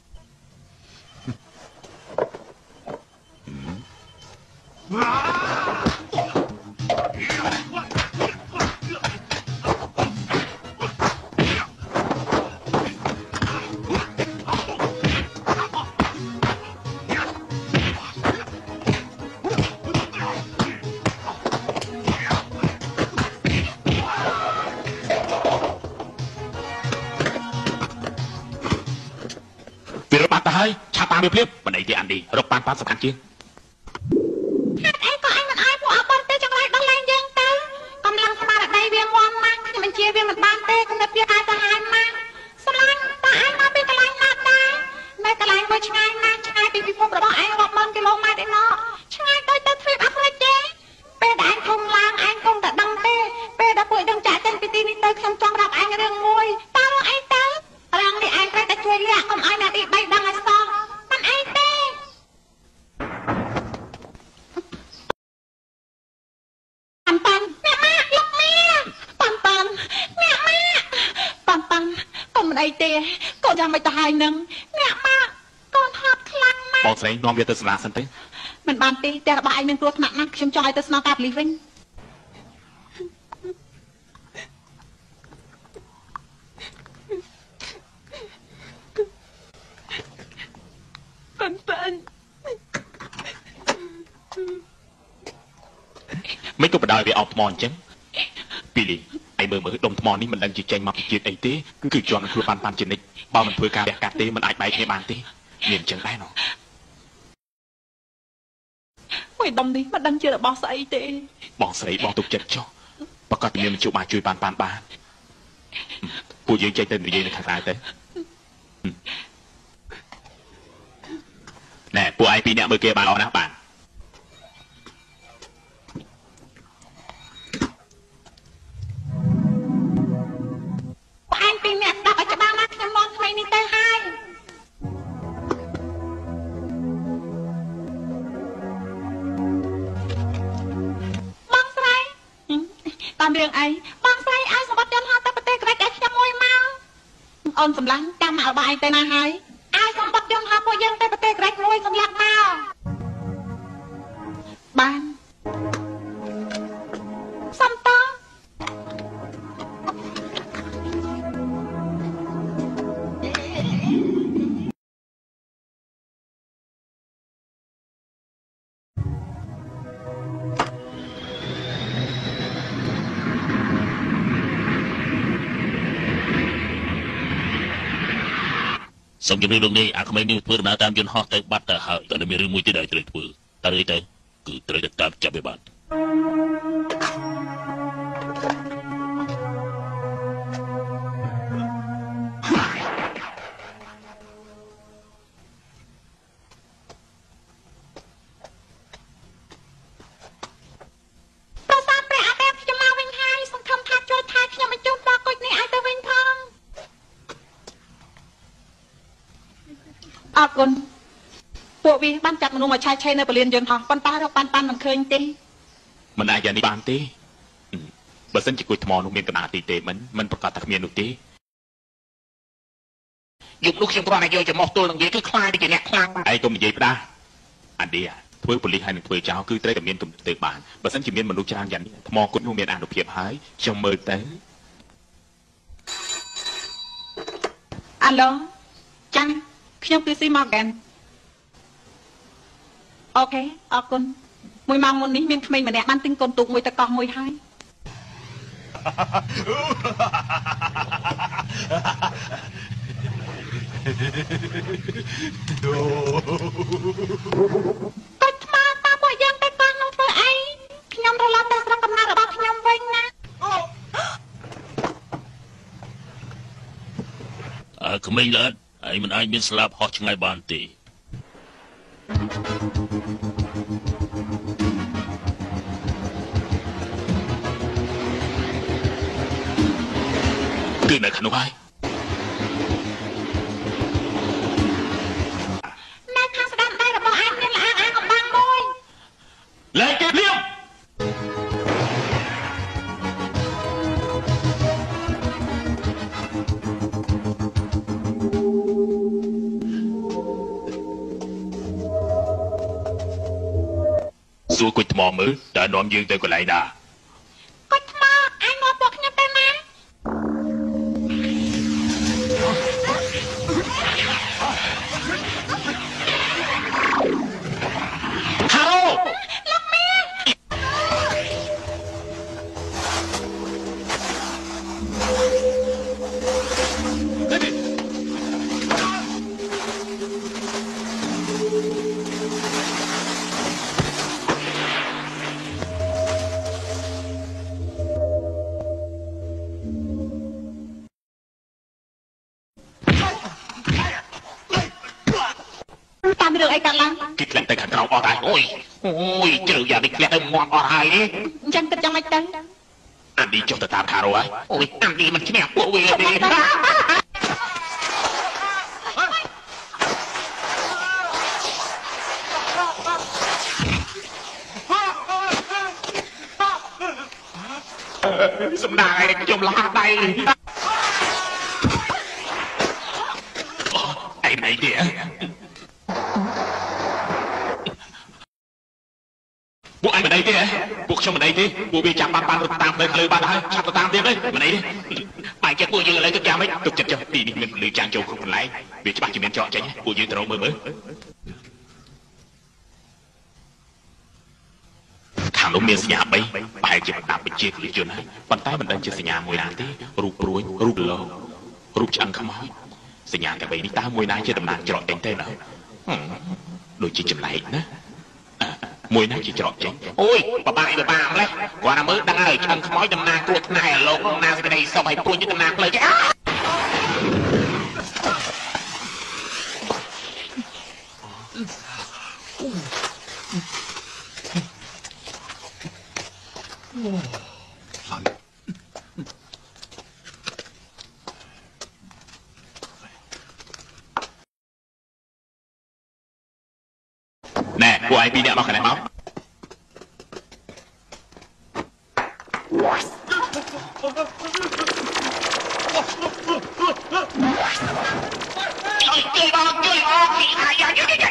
Speaker 1: វារកបានទៅហើយឆាប់តាមវាភ្លាមមិនអីទេអានឌីរកប៉ាន់ប៉ាន់សំខាន់ជាង
Speaker 2: ហេតុអីក៏អញមិនអោយពួកអបនទេចង់ឡើងដល់លែងយើងទៅកំឡុងស្មារតីវាមាំណាស់ខ្ញុំបញ្ជាវាមិនបានទេគំនិតវាកាយទៅហើយម៉ាស់ស្រឡាញ់តើអញមកពីកន្លែងណាដែរនៅកន្លែងមួយឆ្ងាយណាស់ឆ្ងាយពីពិភពរបស់ឯងរាប់ម៉ឺនគីឡូម៉ែត្រឯណោះឆ្ងាយដូចទៅទ្វីបអាហ្វ្រិកទេពេលដែលឯងធំឡើងឯងគង់តែដឹងទេពេលដែលពួកយើងចាក់ចេញពីទីនេះទៅខ្ញុំចង់ប្រាប់ឯងរឿងមួយតើរឿងអីទៅរឿងនេះឯងត្រូវតែជួយលាក់កុំឲ្យអ្នកទីបីដឹងឲ្យសោះមិនអីទេ ปันปันแม่มากลูกแม่ปันปันแม่มากปันปันก่อนมันไอเตะก่อนยังไม่ตายนึงแม่มากก่อนหักคลั่งมาก
Speaker 1: បងស្រីនាំវាទៅសាលាសិនទៅ
Speaker 2: มันบานตีแต่ระบายนึงตัวหนักนักខ្ញុំចង់ឲ្យទៅស្នងកាប់លីវិញปันปัน
Speaker 1: មិនក៏បដ ாய் វាអោបថ្មអញ្ចឹងពីលីឯងមើលមើលដុំថ្មនេះមិនដឹងជាចេញមកពីជាតិអីទេគឺជាន់ខ្លួនប៉ាន់ប៉ាន់ជានិច្ចបើមិនធ្វើការវះកាត់ទេមិនអាចបែកគ្នាបានទេមានអញ្ចឹងដែរណោះ
Speaker 2: មួយដុំនេះមិនដឹងជារបស់ស្អីទេ
Speaker 1: បងស្រីបងទុកចិត្តចុះប្រកាសមានមជ្ឈបានជួយប៉ាន់ប៉ាន់បានពួកយើងចេញទៅនិយាយនៅខាងក្រៅទៅណែពួកឯងពីរនាក់មើលគេបានល្អណាស់បាន
Speaker 2: អញពីអ្នកស្ដាប់ឲ្យច្បាស់ណាស់ខ្ញុំមកថ្មីនេះទៅហើយបងស្រីតាមរឿងអីបងស្រីឲ្យសម្បត្តិយន្តហោះទៅប្រទេសក្រិចឲ្យខ្ញុំមួយមកអូនសម្លាញ់ចាំមករបស់ឯងទៅណាហើយឲ្យសម្បត្តិយន្តហោះពួកយើងទៅប្រទេសក្រិចមួយសម្លាប់មកបានសំត
Speaker 3: สมยนต์เรื่องนี้อาจไม่มีเพื่อนนาตามยนต์ฮอตแต่บัตรแต่หายแต่ในมีเรื่องมวยที่ได้จะได้เพื่อแต่เรื่องแต่คือเรื่องตามจับไปบ้าน
Speaker 2: ออกคนพวกวีบ้านจัดมนุษย์มาใช้ใช้ในปริญญาทองปันตาเราปันปันมันเคยตี
Speaker 1: มันอาจจะในบ้านตีบัดสันจิกุยทมอนุเมียนกระนาตีเตมันมันประกาศตักเมียนุตี
Speaker 2: ยุบลูกเชียงตะวันนายโยจะมองตัวหลังเยอะคือคลายไปกี่เนี่ยคลาง
Speaker 1: ไอ้ก็มีเยอะได้อันเดียถ้วยผลิตให้หนึ่งถ้วยเจ้าคือเตะกับเมียนกับเตะบานบัดสันจิเมียนมนุษย์จางยันทมอกุนุเมียนอ่านเพียบหายจงมือเตะ
Speaker 2: อันล้อจังខ្ញុំគឺស៊ីមកกันអូខេអរគុណមួយម៉ោងមុននេះមានក្មេងម្នាក់បានទិញកូនទូកមួយតកោះមួយហើយតែថ្មតាពួកយើងទៅកោះនោះធ្វើអីខ្ញុំត្រឡប់ទៅស្រុកកំណើតរបស់ខ្ញុំវិញណា
Speaker 3: អើក្មេងល្អិតហើយមិនអាចមានស្លាប់ហោះឆ្ងាយបានទេ
Speaker 1: គឺនៅក្នុងហើយ
Speaker 2: នៅខាងស្ដាំដៃរបស់អញមានល្អអាងកំបាំងមួយ
Speaker 1: លែងគេភ្លាមសួរគុយថ្មមើលតើនាំយើងទៅកន្លែងណា
Speaker 2: គុយថ្មអញមកពួកខ្ញុំទៅណា
Speaker 1: ហាឡូ
Speaker 2: លោកមីតាមរឿងអីកើតឡើង
Speaker 1: គេធ្លាក់ទៅខាងក្រោមអស់ហើយអូយអូយជ្រៅយ៉ាងនេះធ្លាក់ទៅងាប់អស់ហើយនេះ
Speaker 2: អញ្ចឹងគិតយ៉ាងម៉េចទៅ
Speaker 1: អានេះចុះទៅតាមខារ៉ូហើយ
Speaker 2: អូយអានេះមិនឈ្នះពួកវាទេ
Speaker 1: សំដាយខ្ញុំលះដៃអីណៃទៀតពួកឯងមិនអីទេពួកខ្ញុំមិនអីទេពួកវាចាំបានបានរត់តាមទៅលើបានហើយឆាប់ទៅតាមទៀតទេមិនអីទេបែរជាពួកយើងឥឡូវទៅចាំមិនទុកចិត្តចុះទីនេះមានពលឺចាំងចូលគ្រប់កន្លែងវាច្បាស់ជាមានចកចេញពួកយើងទៅរកមើលមើលខាងនោះមានសញ្ញាបីប្រហែលជាប្រដាប់បញ្ជាពលិជនហើយប៉ុន្តែមិនដឹងជាសញ្ញាមួយណាទេរូបព្រួយរូបលោរូបឆ្អឹងខ្មោចសញ្ញាតែបីនេះតើមួយណាជាតំណាងច្រកចេញទេណាដូចជាចម្លែកណាមួយណាជាច្រកចេញ
Speaker 2: អូយបបាក់បបាក់ម្លេះគាត់ណាមើលដឹងហើយឆ្អឹងខ្មោចតំណាងគ្រោះថ្នាក់លោកណាសេចក្តីសុខឲ្យពួនជាតំណាងផ្លូវចេះ
Speaker 1: ណែពួកឯងពីរនាក់មកកន្លែងមក
Speaker 2: ជួយជួយបងជួយបងអាយ៉ាយ៉ាយ៉ា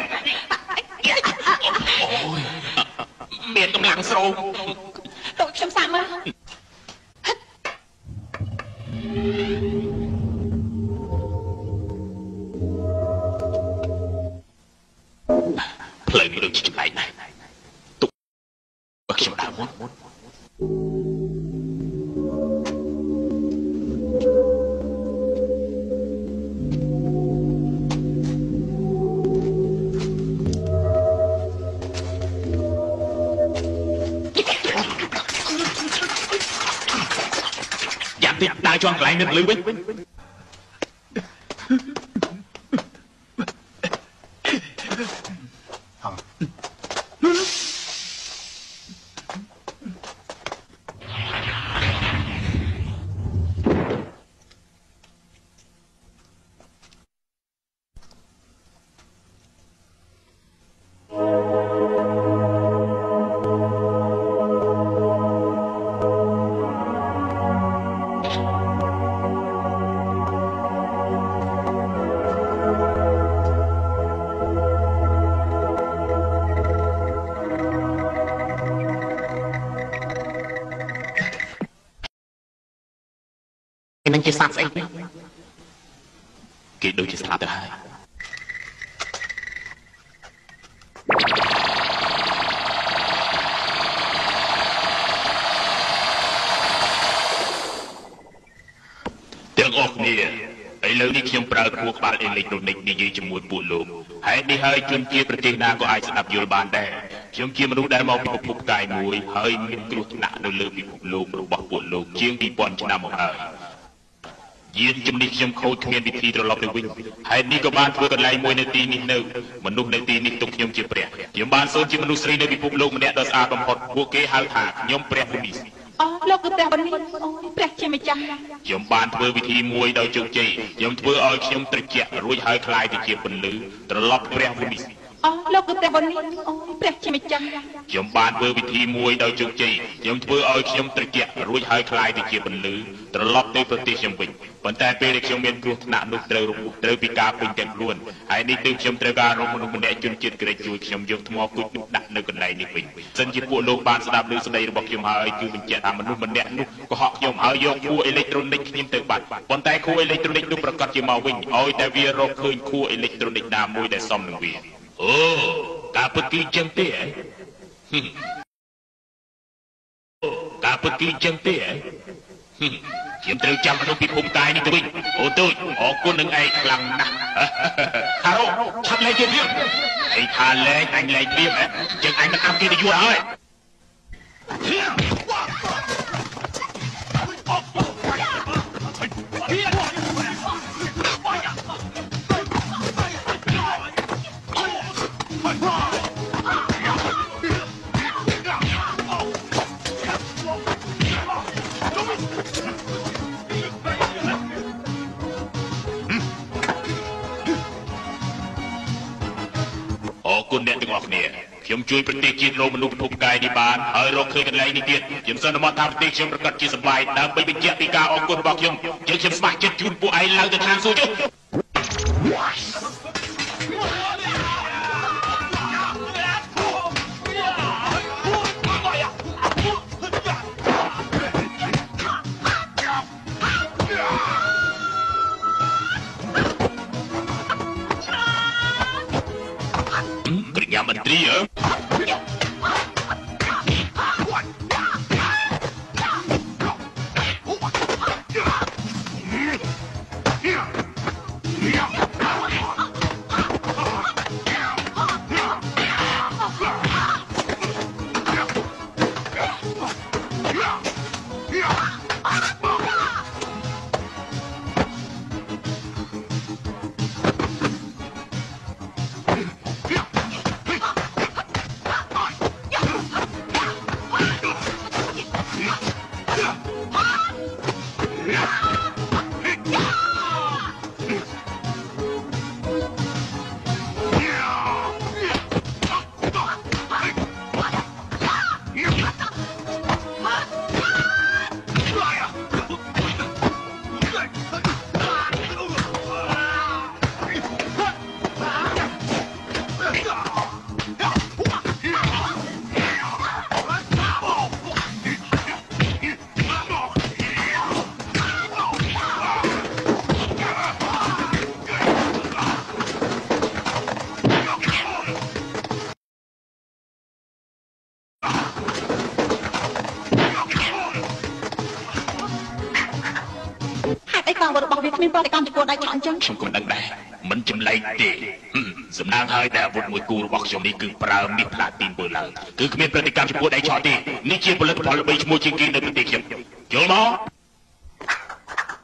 Speaker 1: អូយ
Speaker 2: មានកម្លាំងស្រូបតើខ្ញុំសាកមើល
Speaker 1: ផ្លូវនេះដូចជាចម្លែកណាស់ទុកបើខ្ញុំដើរមុនជន់កន្លែងនឹងលឺវិញនឹងជាសត្វស្អីគេដូចជាស្លាប់ទៅហើយទាំងអស់គ្នាឥឡូវនេះខ្ញុំប្រើខួរក្បាលអេឡិចត្រូនិកនិយាយជាមួយពួកលោកហើយនេះហើយជនជាតិប្រទេសណាក៏អាចស្ដាប់យល់បានដែរខ្ញុំជាមនុស្សដែលមកពីពិភពកាយមួយហើយមានគ្រោះថ្នាក់នៅលើពិភពលោករបស់ពួកលោកជាងពីរពាន់ឆ្នាំមកហើយយានជំនិះខ្ញុំខូចគ្មានវិធីត្រឡប់ទៅវិញហើយនេះក៏បានធ្វើកន្លែងមួយនៅទីនេះនៅមនុស្សនៅទីនេះទុកខ្ញុំជាព្រះខ្ញុំបានសូនជាមនុស្សស្រីនៅពិភពលោកម្នាក់ដ៏ស្អាតបំផុតពួកគេហៅថាខ្ញុំព្រះវូនីសអូលោកគឺព្រះវូនីសអូព្រះជាម្ចាស់ខ្ញុំបានធ្វើវិធីមួយដោយជោគជ័យខ្ញុំធ្វើឲ្យខ្ញុំត្រជាក់រួចហើយคลายទៅជាពន្លឺត្រឡប់ព្រះវូនីសអូលោកគឺព្រះវូនីសអូព្រះជាម្ចាស់ខ្ញុំបានធ្វើវិធីមួយដោយជោគជ័យខ្ញុំធ្វើឲ្យខ្ញុំត្រជាក់រួចហើយคลายទៅជាពន្លឺត្រឡប់ទៅប្រទេសខ្ញុំវិញប៉ុន្តែពេលដែលខ្ញុំមានគ្រោះថ្នាក់នោះត្រូវត្រូវពីការពេញទាំងខ្លួនហើយនេះទើបខ្ញុំត្រូវការរកមនុស្សម្នាក់ជនជាតិក្រិចជួយខ្ញុំយកថ្មគុជនោះដាក់នៅកន្លែងនេះវិញសិនជាពួកលោកបានស្ដាប់ឮសម្ដីរបស់ខ្ញុំហើយគឺបញ្ជាក់ថាមនុស្សម្នាក់នោះកុហកខ្ញុំហើយយកខួរអេឡិចត្រូនិកខ្ញុំទៅបាត់ប៉ុន្តែខួរអេឡិចត្រូនិកនោះប្រកាសជាមកវិញឲ្យតែវារកឃើញខួរអេឡិចត្រូនិកណាមួយដែលសមនឹងវាអូការពិតគឺចឹងទេហ៎ការពិតគឺចឹងទេហ៎ខ្ញុំត្រូវចាំមនុស្សពីភូមិកាយនេះទៅវិញអូទូចអរគុណនឹងឯងខ្លាំងណាស់ហារ៉ូឆាប់លេងទៀតទៀតឯងថាលេងអញលេងទៀតចឹងអញមិនអាប់គេទៅយូរហើយគុណអ្នកទាំងអស់គ្នាខ្ញុំជួយប្រទេសជាតិលោកមនុស្សពិភពកាយនេះបានហើយរកឃើញកន្លែងនេះទៀតខ្ញុំសន្មតថាប្រទេសខ្ញុំប្រកាសជាសប្បាយដើម្បីបញ្ជាក់ពីការអរគុណរបស់ខ្ញុំជាខ្ញុំស្ម័គ្រចិត្តជូនពួកឯងឡើងទៅឋានសួគ៌ចុះយ៉ាមន្ត្រីអើរបស់វាគ្មានប្រតិកម្មចំពោះដៃខ្លះអញ្ចឹងខ្ញុំក៏មិនដឹងដែរមិនចម្លែកទេសំណាងហើយតែអាវុធមួយគូរបស់ខ្ញុំនេះគឺប្រើមាសផ្លាទីនធ្វើឡើងគឺគ្មានប្រតិកម្មចំពោះដៃឆក់ទេនេះជាផលិតផលល្បីឈ្មោះជាងគេនៅប្រទេសខ្ញុំយល់មក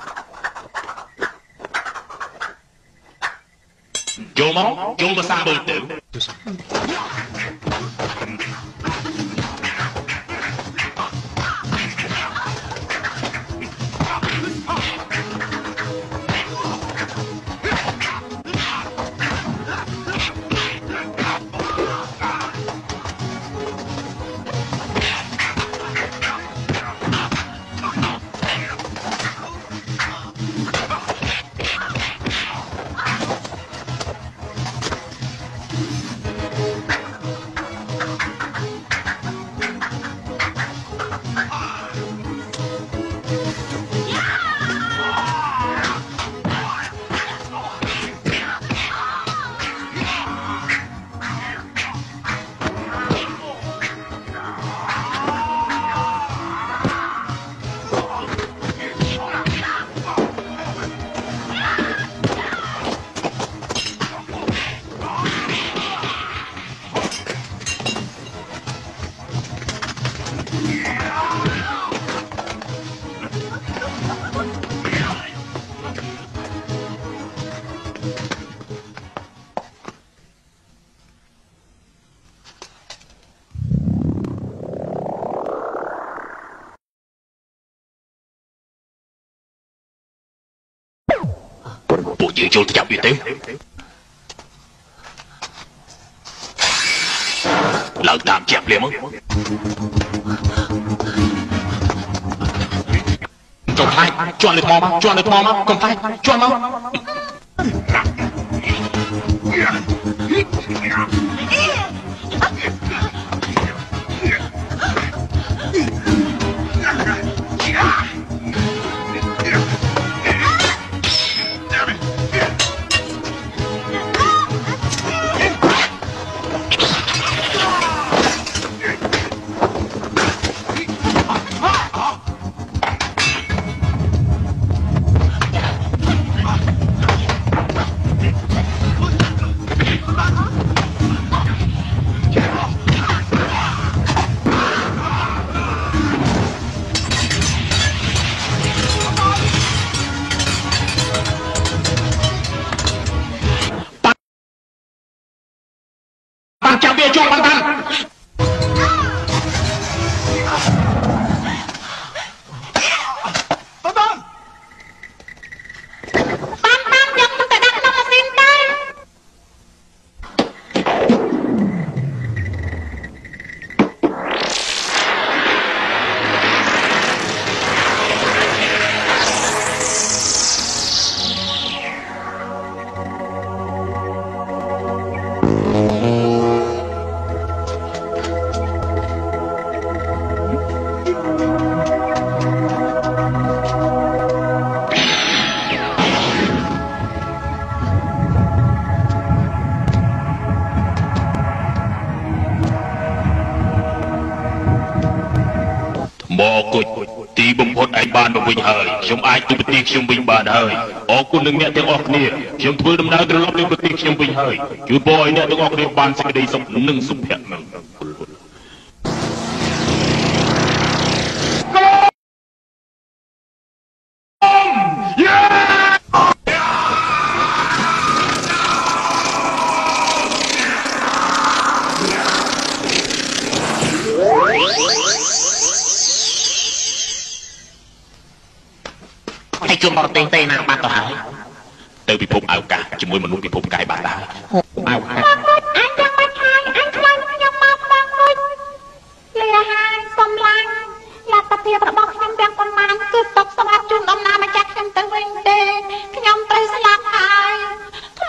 Speaker 1: ចូលមកចូលមកសាមើលទៅពួកយើងចូលទៅចាប់វាទៅឡើងតាមជាប់លៀមមកចុះខ្លាចជន់លើថ្មមកជន់លើថ្មមកកុំខ្លាចជន់មកចាំវាជាប់បានបានមកគុជទីបំផុតឯងបានមកវិញហើយខ្ញុំអាចទូប្រទេសខ្ញុំវិញបានហើយអរគុណនឹងអ្នកទាំងអស់គ្នាខ្ញុំធ្វើដំណើរត្រឡប់ទៅប្រទេសខ្ញុំវិញហើយជូនពរឲ្យអ្នកទាំងអស់គ្នាបានសេចក្តីសុខនិងសុភមង្គលให้ជួបបរទេសទេណាបានទៅហើយទៅពិភពអវកាសជាមួយមនុស្សពិភពកាយបានដែរអវកាសអញចង់មកហើយអញខ្លាចខ្ញុំមកបងមួយលាហាយសំឡាញ់លទ្ធភាពរបស់ខ្ញុំទាំងប៉ុន្មានគឺຕົកសម្រាប់ជូនដំណើរមកចាក់ខ្ញុំទៅវិញទេខ្ញុំត្រូវស្លាប់ហើយថ្ម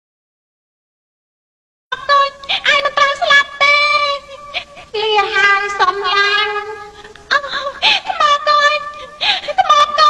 Speaker 1: ទៅឯងមិនត្រូវស្លាប់ទេលាហាយសំឡាញ់អស់ថ្មទៅថ្មទៅ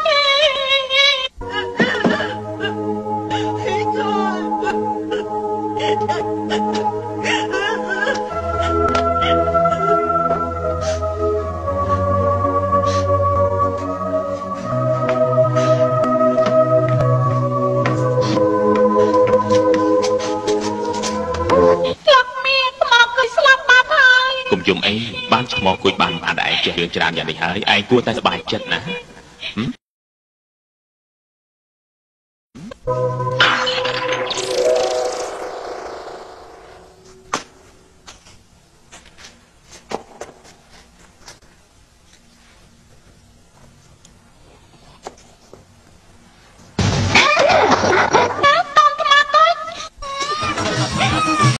Speaker 1: យំអីបានឆ្មោះគួយបានបានតែឯងចេះរឿងច្រើនយ៉ាងនេះហើយឯងគួរតែសប្បាយចិត្តណា